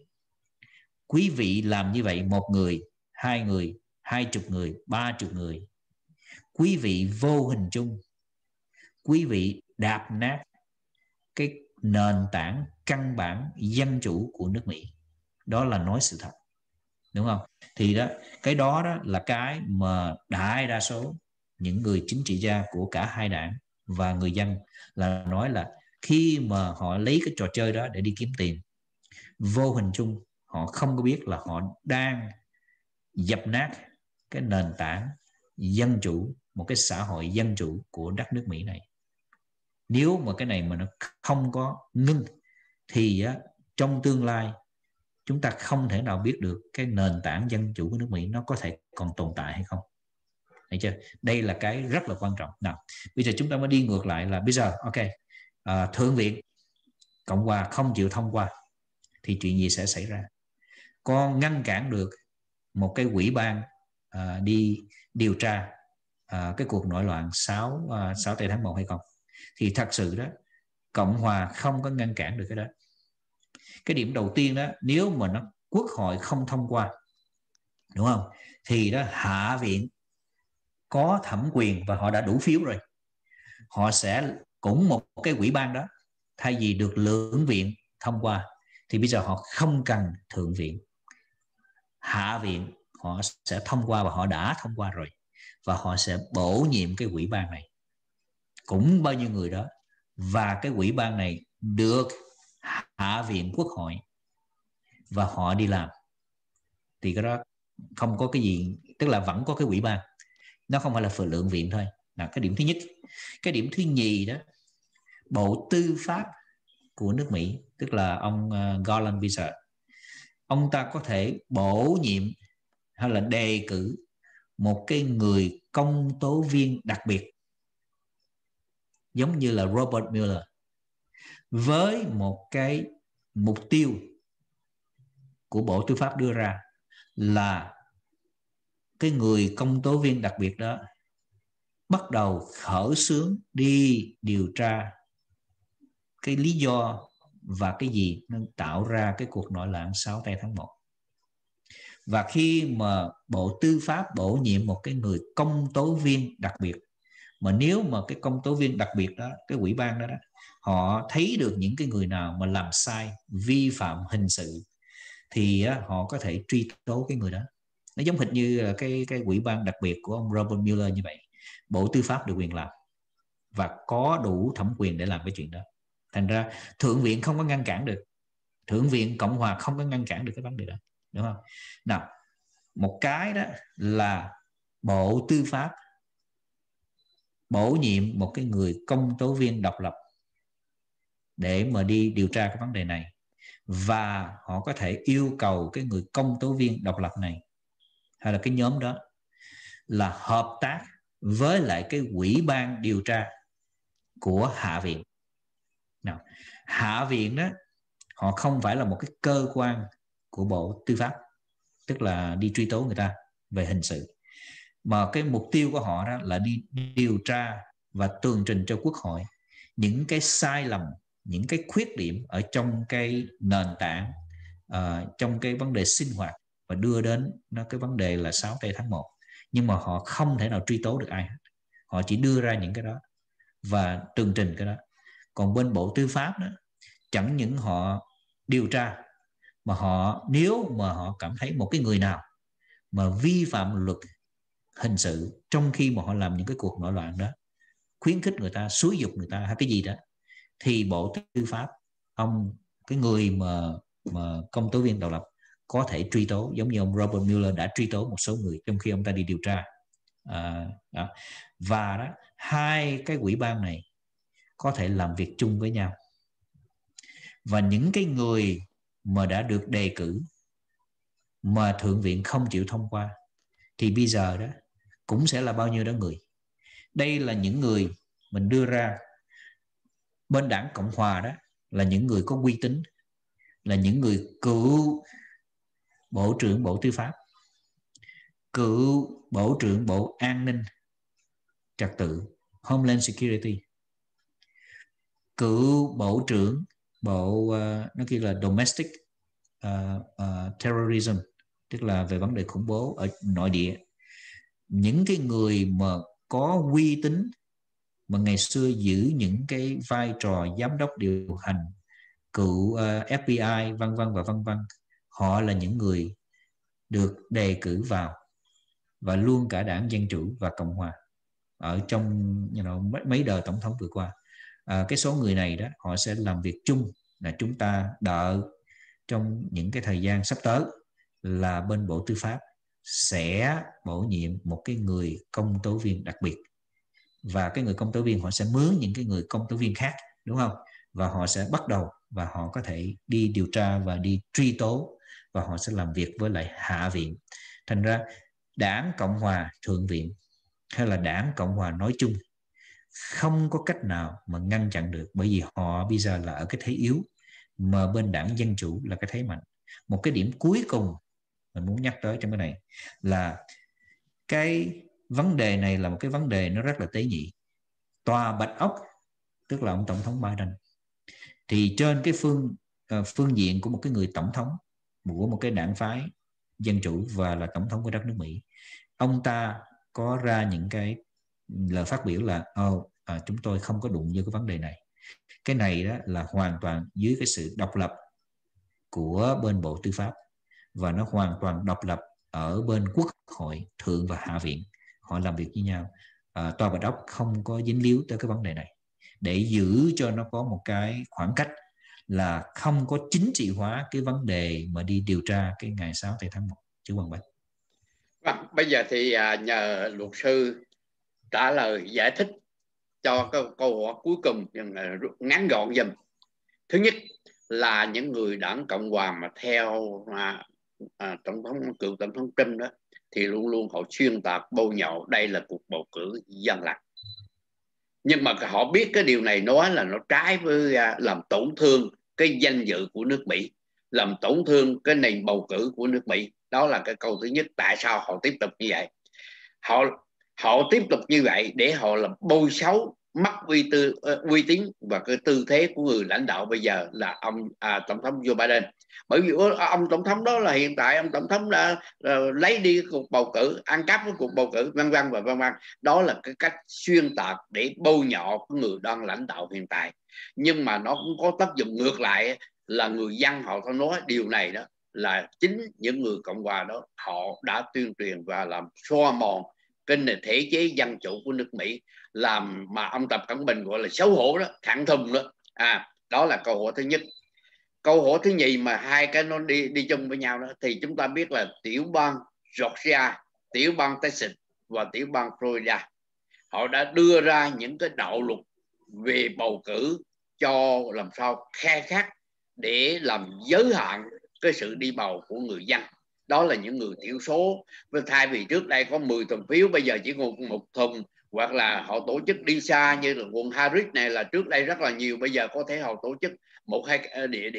Quý vị làm như vậy một người, hai người, hai chục người, ba chục người, quý vị vô hình chung, quý vị đạp nát cái nền tảng căn bản dân chủ của nước Mỹ. Đó là nói sự thật, đúng không? Thì đó, cái đó đó là cái mà đại đa số những người chính trị gia của cả hai đảng và người dân là nói là khi mà họ lấy cái trò chơi đó để đi kiếm tiền, vô hình chung họ không có biết là họ đang dập nát cái nền tảng dân chủ, một cái xã hội dân chủ của đất nước Mỹ này. Nếu mà cái này mà nó không có ngưng thì á, trong tương lai chúng ta không thể nào biết được cái nền tảng dân chủ của nước Mỹ nó có thể còn tồn tại hay không. Thấy chưa? Đây là cái rất là quan trọng. Nào, bây giờ chúng ta mới đi ngược lại là bây giờ, ok, à, Thượng viện Cộng hòa không chịu thông qua thì chuyện gì sẽ xảy ra? Có ngăn cản được một cái ủy ban à, đi điều tra à, cái cuộc nổi loạn sáu tây tháng một hay không? Thì thật sự đó, Cộng hòa không có ngăn cản được cái đó. Cái điểm đầu tiên đó, nếu mà nó quốc hội không thông qua, đúng không, thì đó hạ viện có thẩm quyền và họ đã đủ phiếu rồi, họ sẽ cũng một cái ủy ban đó, thay vì được lưỡng viện thông qua thì bây giờ họ không cần thượng viện, hạ viện họ sẽ thông qua và họ đã thông qua rồi, và họ sẽ bổ nhiệm cái ủy ban này cũng bao nhiêu người đó, và cái ủy ban này được hạ viện quốc hội và họ đi làm. Thì cái đó không có cái gì, tức là vẫn có cái ủy ban, nó không phải là phần lượng viện thôi. Là cái điểm thứ nhất. Cái điểm thứ nhì đó, Bộ Tư pháp của nước Mỹ, tức là ông uh, Garland bây giờ, ông ta có thể bổ nhiệm hay là đề cử một cái người công tố viên đặc biệt giống như là Robert Mueller, với một cái mục tiêu của Bộ Tư pháp đưa ra là cái người công tố viên đặc biệt đó bắt đầu khởi xướng đi điều tra cái lý do và cái gì nó tạo ra cái cuộc nổi loạn sáu tây tháng một. Và khi mà Bộ Tư pháp bổ nhiệm một cái người công tố viên đặc biệt, mà nếu mà cái công tố viên đặc biệt đó, cái ủy ban đó, đó họ thấy được những cái người nào mà làm sai, vi phạm hình sự, thì á, họ có thể truy tố cái người đó. Nó giống hệt như cái, cái ủy ban đặc biệt của ông Robert Mueller như vậy. Bộ Tư pháp được quyền làm và có đủ thẩm quyền để làm cái chuyện đó. Thành ra Thượng viện không có ngăn cản được, Thượng viện Cộng hòa không có ngăn cản được cái vấn đề đó, đúng không? Nào, một cái đó là Bộ Tư pháp bổ nhiệm một cái người công tố viên độc lập để mà đi điều tra cái vấn đề này, và họ có thể yêu cầu cái người công tố viên độc lập này hay là cái nhóm đó là hợp tác với lại cái ủy ban điều tra của Hạ viện. Nào, Hạ viện đó họ không phải là một cái cơ quan của Bộ Tư pháp, tức là đi truy tố người ta về hình sự. Mà cái mục tiêu của họ đó là đi điều tra và tường trình cho Quốc hội những cái sai lầm, những cái khuyết điểm ở trong cái nền tảng, uh, trong cái vấn đề sinh hoạt, và đưa đến nó cái vấn đề là sáu tây tháng một. Nhưng mà họ không thể nào truy tố được ai hết. Họ chỉ đưa ra những cái đó và tường trình cái đó. Còn bên Bộ Tư pháp đó, chẳng những họ điều tra, mà họ nếu mà họ cảm thấy một cái người nào mà vi phạm luật hình sự trong khi mà họ làm những cái cuộc nổi loạn đó, khuyến khích người ta, xúi dục người ta hay cái gì đó, thì Bộ Tư pháp, ông cái người mà mà công tố viên độc lập có thể truy tố, giống như ông Robert Mueller đã truy tố một số người trong khi ông ta đi điều tra. À, đó. Và đó, hai cái ủy ban này có thể làm việc chung với nhau. Và những cái người mà đã được đề cử mà Thượng viện không chịu thông qua thì bây giờ đó cũng sẽ là bao nhiêu đó người. Đây là những người mình đưa ra. Bên đảng Cộng Hòa đó là những người có uy tín, là những người cựu Bộ trưởng Bộ Tư pháp, cựu Bộ trưởng Bộ An ninh Trật tự, Homeland Security, cựu Bộ trưởng Bộ uh, nó kia là Domestic uh, uh, Terrorism, tức là về vấn đề khủng bố ở nội địa. Những cái người mà có uy tín, mà ngày xưa giữ những cái vai trò giám đốc điều hành, cựu uh, F B I, vân vân và vân vân, họ là những người được đề cử vào, và luôn cả đảng Dân Chủ và Cộng Hòa ở trong you know, mấy đời tổng thống vừa qua. À, cái số người này đó họ sẽ làm việc chung, là chúng ta đợi trong những cái thời gian sắp tới là bên Bộ Tư pháp sẽ bổ nhiệm một cái người công tố viên đặc biệt, và cái người công tố viên họ sẽ mướn những cái người công tố viên khác, đúng không? Và họ sẽ bắt đầu và họ có thể đi điều tra và đi truy tố, và họ sẽ làm việc với lại Hạ viện. Thành ra đảng Cộng Hòa Thượng viện hay là đảng Cộng Hòa nói chung không có cách nào mà ngăn chặn được, bởi vì họ bây giờ là ở cái thế yếu, mà bên đảng Dân Chủ là cái thế mạnh. Một cái điểm cuối cùng mình muốn nhắc tới trong cái này là cái vấn đề này là một cái vấn đề nó rất là tế nhị. Tòa Bạch Ốc, tức là ông Tổng thống Biden, thì trên cái phương uh, phương diện của một cái người tổng thống của một cái đảng phái Dân Chủ và là tổng thống của đất nước Mỹ, ông ta có ra những cái lời phát biểu là oh, à, chúng tôi không có đụng vô cái vấn đề này. Cái này đó là hoàn toàn dưới cái sự độc lập của bên Bộ Tư pháp, và nó hoàn toàn độc lập ở bên Quốc hội Thượng và Hạ viện. Họ làm việc với nhau. À, Tòa Bạch Ốc không có dính líu tới cái vấn đề này, để giữ cho nó có một cái khoảng cách, là không có chính trị hóa cái vấn đề mà đi điều tra cái ngày sáu tháng một. Chú Quang Bách. Vâng, bây giờ thì nhờ luật sư trả lời giải thích cho cái câu hỏi cuối cùng ngắn gọn dùm. Thứ nhất là những người đảng Cộng hòa mà theo à, à, tổng thống cựu tổng thống Trump đó thì luôn luôn họ xuyên tạc bôi nhọ đây là cuộc bầu cử gian lận. Nhưng mà họ biết cái điều này nói là nó trái với à, làm tổn thương cái danh dự của nước Mỹ, làm tổn thương cái nền bầu cử của nước Mỹ. Đó là cái câu thứ nhất. Tại sao họ tiếp tục như vậy? Họ họ tiếp tục như vậy để họ làm bôi xấu, mất uy tư uh, uy tín và cái tư thế của người lãnh đạo bây giờ là ông à, tổng thống Joe Biden. Bởi vì ông tổng thống đó là hiện tại ông tổng thống đã uh, lấy đi cuộc bầu cử, ăn cắp với cuộc bầu cử, vân vân và vân vân. Đó là cái cách xuyên tạc để bôi nhọ người đang lãnh đạo hiện tại. Nhưng mà nó cũng có tác dụng ngược lại, là người dân họ có nói điều này đó là chính những người Cộng hòa đó họ đã tuyên truyền và làm xoa mòn cái nền thể chế dân chủ của nước Mỹ, làm mà ông Tập Cận Bình gọi là xấu hổ đó, thẳng thừng đó. À, đó là câu hỏi thứ nhất. Câu hỏi thứ nhì mà hai cái nó đi đi chung với nhau đó, thì chúng ta biết là tiểu bang Georgia, tiểu bang Texas và tiểu bang Florida họ đã đưa ra những cái đạo luật về bầu cử cho làm sao khai thác để làm giới hạn cái sự đi bầu của người dân. Đó là những người thiểu số. Thay vì trước đây có mười thùng phiếu, bây giờ chỉ còn một thùng, hoặc là họ tổ chức đi xa như là quận Harris này là trước đây rất là nhiều, bây giờ có thể họ tổ chức một hai địa điểm.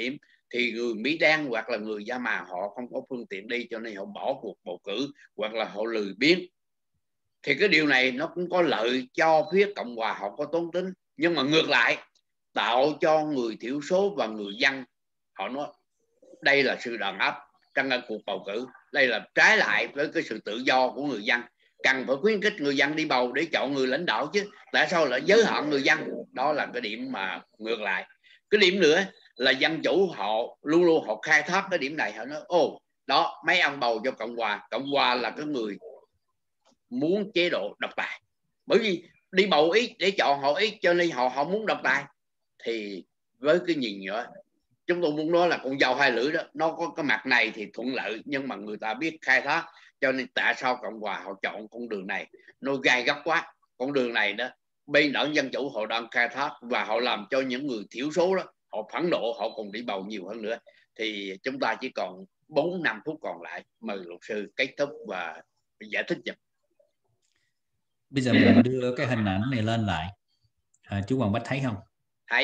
thì người Mỹ Đen hoặc là người Da Màu họ không có phương tiện đi, cho nên họ bỏ cuộc bầu cử hoặc là họ lười biếng. Thì cái điều này nó cũng có lợi cho phía Cộng hòa, họ có toán tính, nhưng mà ngược lại tạo cho người thiểu số và người dân họ nói đây là sự đàn áp trong cái cuộc bầu cử, đây là trái lại với cái sự tự do của người dân. Cần phải khuyến khích người dân đi bầu để chọn người lãnh đạo chứ, tại sao lại giới hạn người dân? Đó là cái điểm mà ngược lại. Cái điểm nữa là dân chủ họ luôn luôn họ khai thác cái điểm này, họ nói ô đó mấy ông bầu cho Cộng hòa, Cộng hòa là cái người muốn chế độ độc tài, bởi vì đi bầu ít để chọn họ ít cho nên họ họ muốn độc tài. Thì với cái nhìn nữa, chúng tôi muốn nói là con dao hai lưỡi đó, nó có cái mặt này thì thuận lợi nhưng mà người ta biết khai thác, cho nên tại sao Cộng hòa họ chọn con đường này nó gai góc quá. Con đường này đó bên đảng Dân Chủ họ đang khai thác và họ làm cho những người thiểu số đó họ phẫn nộ, họ còn đi bầu nhiều hơn nữa. Thì chúng ta chỉ còn bốn năm phút còn lại, mời luật sư kết thúc và giải thích giùm. Bây giờ mình đưa cái hình ảnh này lên lại, à, chú Hoàng Bách thấy không? Thấy.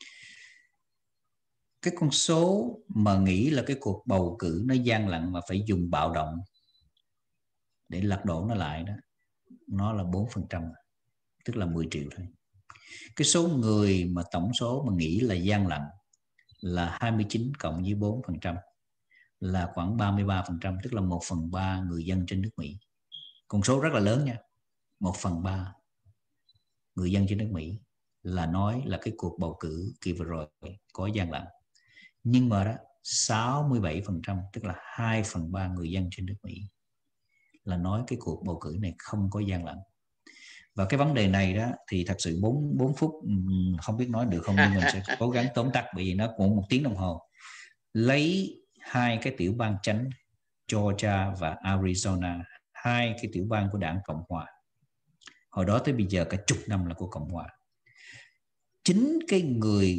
Cái con số mà nghĩ là cái cuộc bầu cử nó gian lận mà phải dùng bạo động để lật đổ nó lại đó, nó là bốn phần trăm, tức là mười triệu thôi. Cái số người mà tổng số mà nghĩ là gian lận là hai mươi chín cộng với bốn phần trăm là khoảng ba mươi ba phần trăm, tức là một phần ba người dân trên nước Mỹ. Con số rất là lớn nha. Một phần ba người dân trên nước Mỹ là nói là cái cuộc bầu cử kỳ vừa rồi có gian lận. Nhưng mà đó, sáu mươi bảy phần trăm, tức là hai phần ba người dân trên nước Mỹ là nói cái cuộc bầu cử này không có gian lận. Và cái vấn đề này đó thì thật sự bốn, bốn phút không biết nói được không, nhưng mình sẽ cố gắng tóm tắt bởi vì nó cũng một tiếng đồng hồ. Lấy hai cái tiểu bang chánh Georgia và Arizona, hai cái tiểu bang của đảng Cộng hòa, hồi đó tới bây giờ cả chục năm là của Cộng hòa. Chính cái người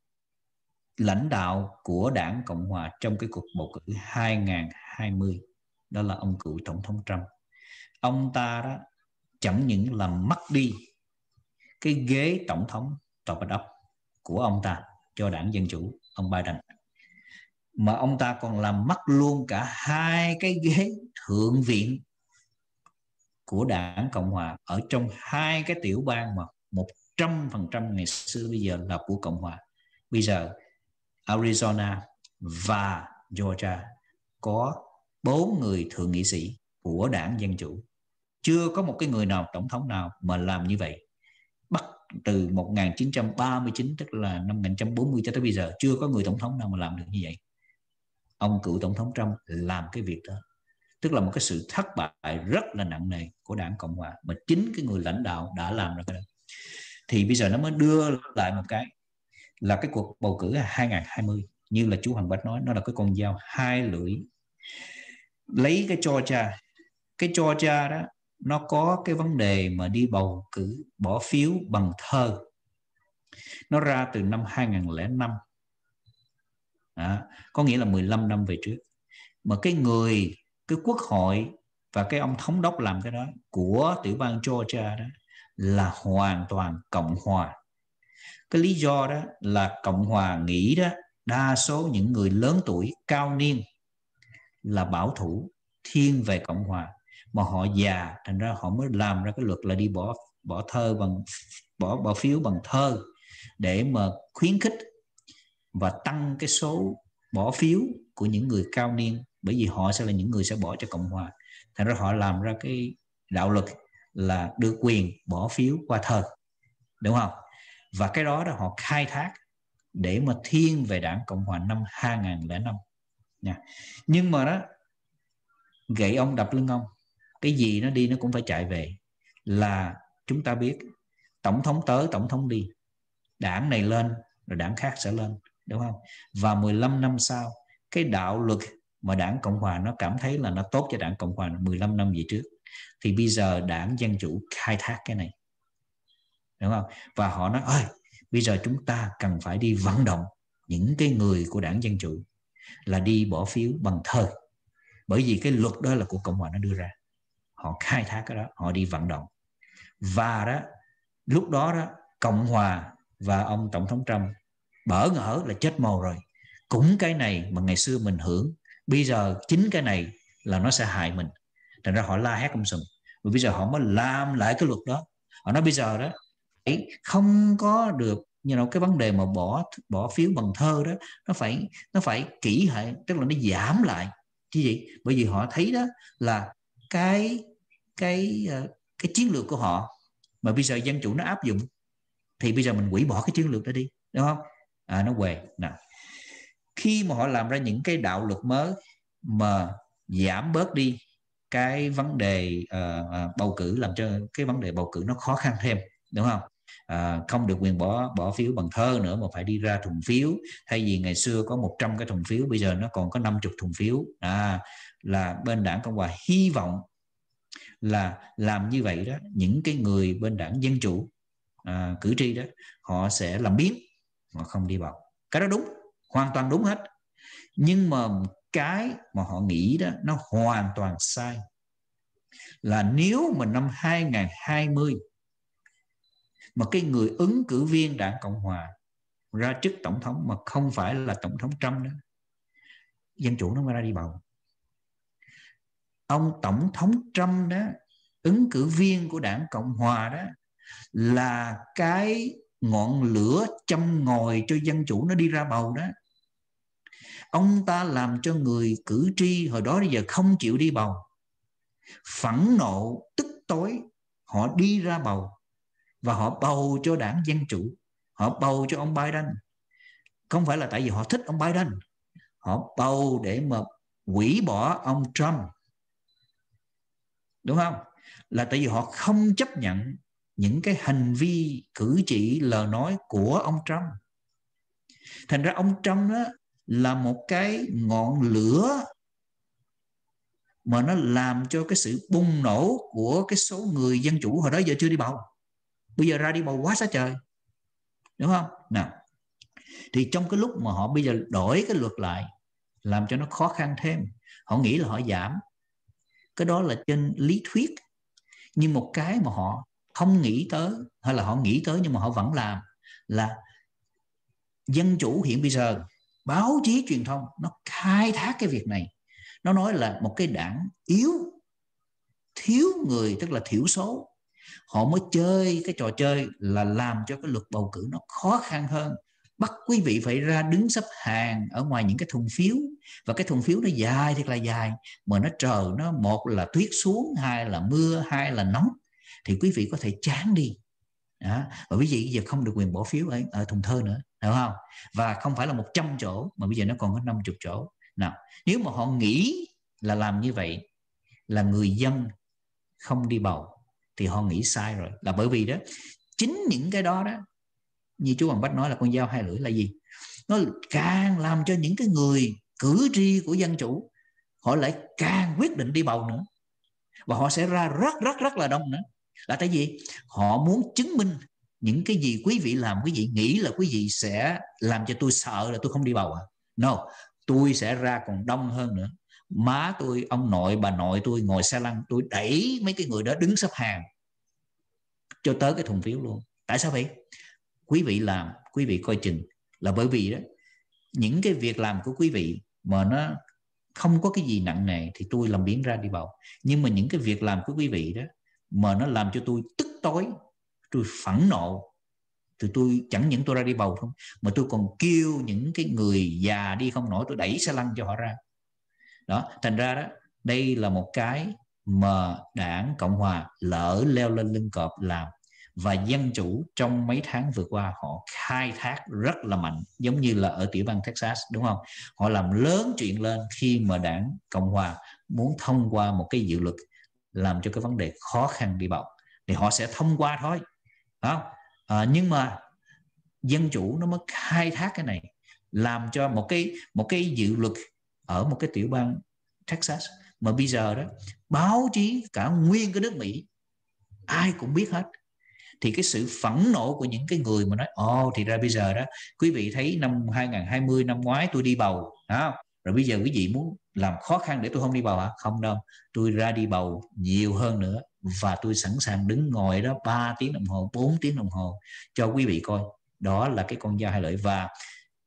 lãnh đạo của đảng Cộng hòa trong cái cuộc bầu cử hai nghìn không trăm hai mươi, đó là ông cựu tổng thống Trump. Ông ta đó chẳng những làm mất đi cái ghế tổng thống tòa Bạch Ốc của ông ta cho đảng Dân Chủ, ông Biden, mà ông ta còn làm mất luôn cả hai cái ghế thượng viện của đảng Cộng hòa ở trong hai cái tiểu bang mà một trăm phần trăm ngày xưa bây giờ là của Cộng hòa. Bây giờ Arizona và Georgia có bốn người thượng nghị sĩ của đảng Dân Chủ. Chưa có một cái người nào, tổng thống nào mà làm như vậy. Bắt từ một nghìn chín trăm ba mươi chín, tức là năm một nghìn chín trăm bốn mươi cho tới bây giờ, chưa có người tổng thống nào mà làm được như vậy. Ông cựu tổng thống Trump làm cái việc đó, tức là một cái sự thất bại rất là nặng nề của đảng Cộng hòa, mà chính cái người lãnh đạo đã làm ra cái đó. Thì bây giờ nó mới đưa lại một cái là cái cuộc bầu cử hai nghìn không trăm hai mươi, như là chú Hoàng Bách nói, nó là cái con dao hai lưỡi. Lấy cái Georgia, cái Georgia đó nó có cái vấn đề mà đi bầu cử bỏ phiếu bằng thơ, nó ra từ năm hai nghìn không trăm lẻ năm, à, có nghĩa là mười lăm năm về trước. Mà cái người, cái quốc hội và cái ông thống đốc làm cái đó của tiểu bang Georgia đó là hoàn toàn Cộng hòa. Cái lý do đó là Cộng hòa nghĩ đó, đa số những người lớn tuổi cao niên là bảo thủ thiên về Cộng hòa, mà họ già, thành ra họ mới làm ra cái luật là đi bỏ bỏ thơ bằng bỏ bỏ phiếu bằng thơ để mà khuyến khích và tăng cái số bỏ phiếu của những người cao niên, bởi vì họ sẽ là những người sẽ bỏ cho Cộng hòa. Thành ra họ làm ra cái đạo luật là đưa quyền bỏ phiếu qua thơ, đúng không? Và cái đó đó họ khai thác để mà thiên về đảng Cộng hòa năm hai nghìn không trăm lẻ năm nha. Nhưng mà đó, gậy ông đập lưng ông, cái gì nó đi nó cũng phải chạy về. Là chúng ta biết tổng thống tới tổng thống đi, đảng này lên rồi đảng khác sẽ lên, đúng không? Và mười lăm năm sau, cái đạo luật mà đảng Cộng hòa nó cảm thấy là nó tốt cho đảng Cộng hòa mười lăm năm về trước, thì bây giờ đảng Dân Chủ khai thác cái này, đúng không? Và họ nói ơi, bây giờ chúng ta cần phải đi vận động những cái người của đảng Dân Chủ là đi bỏ phiếu bằng thơ, bởi vì cái luật đó là của Cộng hòa nó đưa ra. Họ khai thác cái đó, họ đi vận động. Và đó, lúc đó đó, Cộng hòa và ông tổng thống Trump bỡ ngỡ là chết mồ rồi. cũng cái này mà ngày xưa mình hưởng, bây giờ chính cái này là nó sẽ hại mình. Thành ra họ la hét um sùm. Và bây giờ họ mới làm lại cái luật đó. Họ nói bây giờ đó không có được, you know, cái vấn đề mà bỏ bỏ phiếu bằng thơ đó, nó phải nó phải kỹ hại, tức là nó giảm lại. Chứ gì? Bởi vì họ thấy đó là cái cái cái chiến lược của họ mà bây giờ dân chủ nó áp dụng, thì bây giờ mình hủy bỏ cái chiến lược đó đi, đúng không? À, nó què nào. Khi mà họ làm ra những cái đạo luật mới mà giảm bớt đi cái vấn đề uh, bầu cử, làm cho cái vấn đề bầu cử nó khó khăn thêm, đúng không? À, không được quyền bỏ bỏ phiếu bằng thơ nữa mà phải đi ra thùng phiếu. Thay vì ngày xưa có một trăm cái thùng phiếu, bây giờ nó còn có năm mươi thùng phiếu. À, là bên đảng Cộng hòa hy vọng là làm như vậy đó, những cái người bên đảng Dân Chủ, à, cử tri đó, họ sẽ làm biếng, họ không đi bầu. Cái đó đúng, hoàn toàn đúng hết. Nhưng mà cái mà họ nghĩ đó nó hoàn toàn sai. Là nếu mà năm hai nghìn không trăm hai mươi mà cái người ứng cử viên đảng Cộng hòa ra chức tổng thống mà không phải là tổng thống Trump đó, Dân Chủ nó mới ra đi bầu. Ông tổng thống Trump đó, ứng cử viên của đảng Cộng hòa đó, là cái ngọn lửa châm ngòi cho Dân Chủ nó đi ra bầu đó. Ông ta làm cho người cử tri hồi đó bây giờ không chịu đi bầu, phẫn nộ tức tối, họ đi ra bầu và họ bầu cho đảng Dân Chủ, họ bầu cho ông Biden. Không phải là tại vì họ thích ông Biden, họ bầu để mà hủy bỏ ông Trump, đúng không? Là tại vì họ không chấp nhận những cái hành vi cử chỉ lời nói của ông Trump. Thành ra ông Trump đó là một cái ngọn lửa mà nó làm cho cái sự bùng nổ của cái số người Dân Chủ hồi đó giờ chưa đi bầu, bây giờ ra đi bầu quá xá trời, đúng không? Nào, thì trong cái lúc mà họ bây giờ đổi cái luật lại làm cho nó khó khăn thêm, họ nghĩ là họ giảm, cái đó là trên lý thuyết. Nhưng một cái mà họ không nghĩ tới, hay là họ nghĩ tới nhưng mà họ vẫn làm, là Dân Chủ hiện bây giờ báo chí truyền thông nó khai thác cái việc này. Nó nói là một cái đảng yếu, thiếu người, tức là thiểu số, họ mới chơi cái trò chơi là làm cho cái luật bầu cử nó khó khăn hơn, bắt quý vị phải ra đứng xếp hàng ở ngoài những cái thùng phiếu, và cái thùng phiếu nó dài thật là dài, mà nó trời nó, một là tuyết xuống, hai là mưa, hai là nóng, thì quý vị có thể chán đi. Đó. Và quý vị giờ không được quyền bỏ phiếu ở, ở thùng thơ nữa, hiểu không? Và không phải là một trăm chỗ mà bây giờ nó còn có năm mươi chỗ. Nào, nếu mà họ nghĩ là làm như vậy là người dân không đi bầu thì họ nghĩ sai rồi. Là bởi vì đó, chính những cái đó đó, như chú Hoàng Bách nói là con dao hai lưỡi là gì? Nó càng làm cho những cái người cử tri của Dân Chủ họ lại càng quyết định đi bầu nữa, và họ sẽ ra rất rất rất là đông nữa. Là tại vì họ muốn chứng minh những cái gì quý vị làm, quý vị nghĩ là quý vị sẽ làm cho tôi sợ là tôi không đi bầu à? No, tôi sẽ ra còn đông hơn nữa. Má tôi, ông nội, bà nội tôi ngồi xe lăn, tôi đẩy mấy cái người đó đứng xếp hàng cho tới cái thùng phiếu luôn. Tại sao vậy? Quý vị làm, quý vị coi chừng. Là bởi vì đó, những cái việc làm của quý vị mà nó không có cái gì nặng nề thì tôi làm biến ra đi bầu. Nhưng mà những cái việc làm của quý vị đó mà nó làm cho tôi tức tối, tôi phẫn nộ, thì tôi chẳng những tôi ra đi bầu không, mà tôi còn kêu những cái người già đi không nổi, tôi đẩy xe lăn cho họ ra. Đó, thành ra đó, đây là một cái mà đảng Cộng hòa lỡ leo lên lưng cọp làm, và Dân Chủ trong mấy tháng vừa qua họ khai thác rất là mạnh, giống như là ở tiểu bang Texas, đúng không? Họ làm lớn chuyện lên khi mà đảng Cộng hòa muốn thông qua một cái dự luật làm cho cái vấn đề khó khăn đi bầu, thì họ sẽ thông qua thôi. Đó. À, nhưng mà Dân Chủ nó mới khai thác cái này, làm cho một cái một cái dự luật ở một cái tiểu bang Texas mà bây giờ đó báo chí cả nguyên cái nước Mỹ ai cũng biết hết. Thì cái sự phẫn nộ của những cái người mà nói ồ oh, thì ra bây giờ đó quý vị thấy năm hai nghìn không trăm hai mươi năm ngoái tôi đi bầu đó, rồi bây giờ quý vị muốn làm khó khăn để tôi không đi bầu hả? Không đâu, tôi ra đi bầu nhiều hơn nữa, và tôi sẵn sàng đứng ngồi đó ba tiếng đồng hồ, bốn tiếng đồng hồ cho quý vị coi. Đó là cái con dao hai lưỡi. Và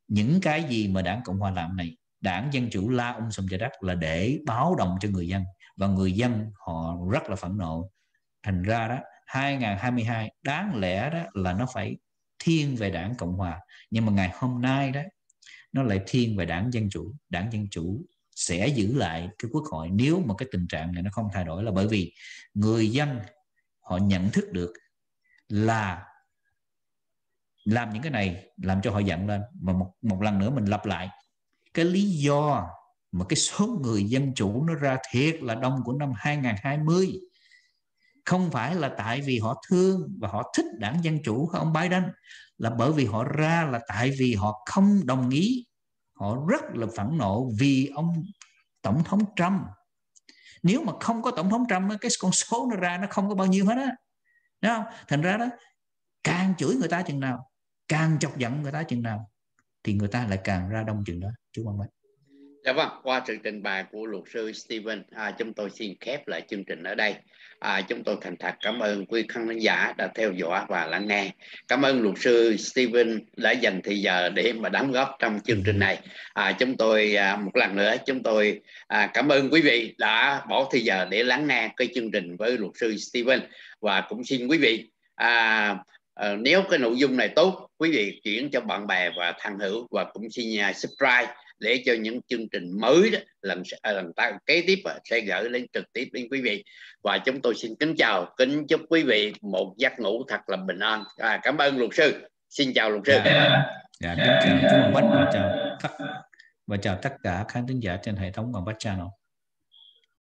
những cái gì mà Đảng Cộng Hòa làm này, Đảng Dân Chủ la um sùm trời đất là để báo động cho người dân, và người dân họ rất là phẫn nộ. Thành ra đó hai nghìn hai mươi hai đáng lẽ đó là nó phải thiên về Đảng Cộng Hòa, nhưng mà ngày hôm nay đó nó lại thiên về Đảng Dân Chủ. Đảng Dân Chủ sẽ giữ lại cái quốc hội nếu mà cái tình trạng này nó không thay đổi, là bởi vì người dân họ nhận thức được là làm những cái này làm cho họ giận lên. Mà một, một lần nữa mình lặp lại cái lý do mà cái số người dân chủ nó ra thiệt là đông của năm hai nghìn hai mươi không phải là tại vì họ thương và họ thích Đảng Dân Chủ hay ông Biden, là bởi vì họ ra là tại vì họ không đồng ý, họ rất là phẫn nộ vì ông Tổng thống Trump. Nếu mà không có Tổng thống Trump, cái con số nó ra nó không có bao nhiêu hết á, đúng không? Thành ra đó, càng chửi người ta chừng nào, càng chọc giận người ta chừng nào, thì người ta lại càng ra đông chừng đó. Chú Quang Bách. Dạ vâng, qua sự trình bày của luật sư Stephen, à, chúng tôi xin khép lại chương trình ở đây. À, chúng tôi thành thật cảm ơn quý khán giả đã theo dõi và lắng nghe. Cảm ơn luật sư Stephen đã dành thời giờ để mà đóng góp trong chương trình này. À, chúng tôi à, một lần nữa chúng tôi à, cảm ơn quý vị đã bỏ thời giờ để lắng nghe cái chương trình với luật sư Stephen, và cũng xin quý vị à, à, nếu cái nội dung này tốt, quý vị chuyển cho bạn bè và thân hữu, và cũng xin uh, subscribe để cho những chương trình mới đó lần lần ta kế tiếp sẽ gửi lên trực tiếp đến quý vị. Và chúng tôi xin kính chào, kính chúc quý vị một giấc ngủ thật là bình an. À, cảm ơn luật sư. Xin chào luật sư. Dạ, dạ kính chào chú Quang Bách và chào tất và chào tất cả khán thính giả trên hệ thống Quang Bách Channel.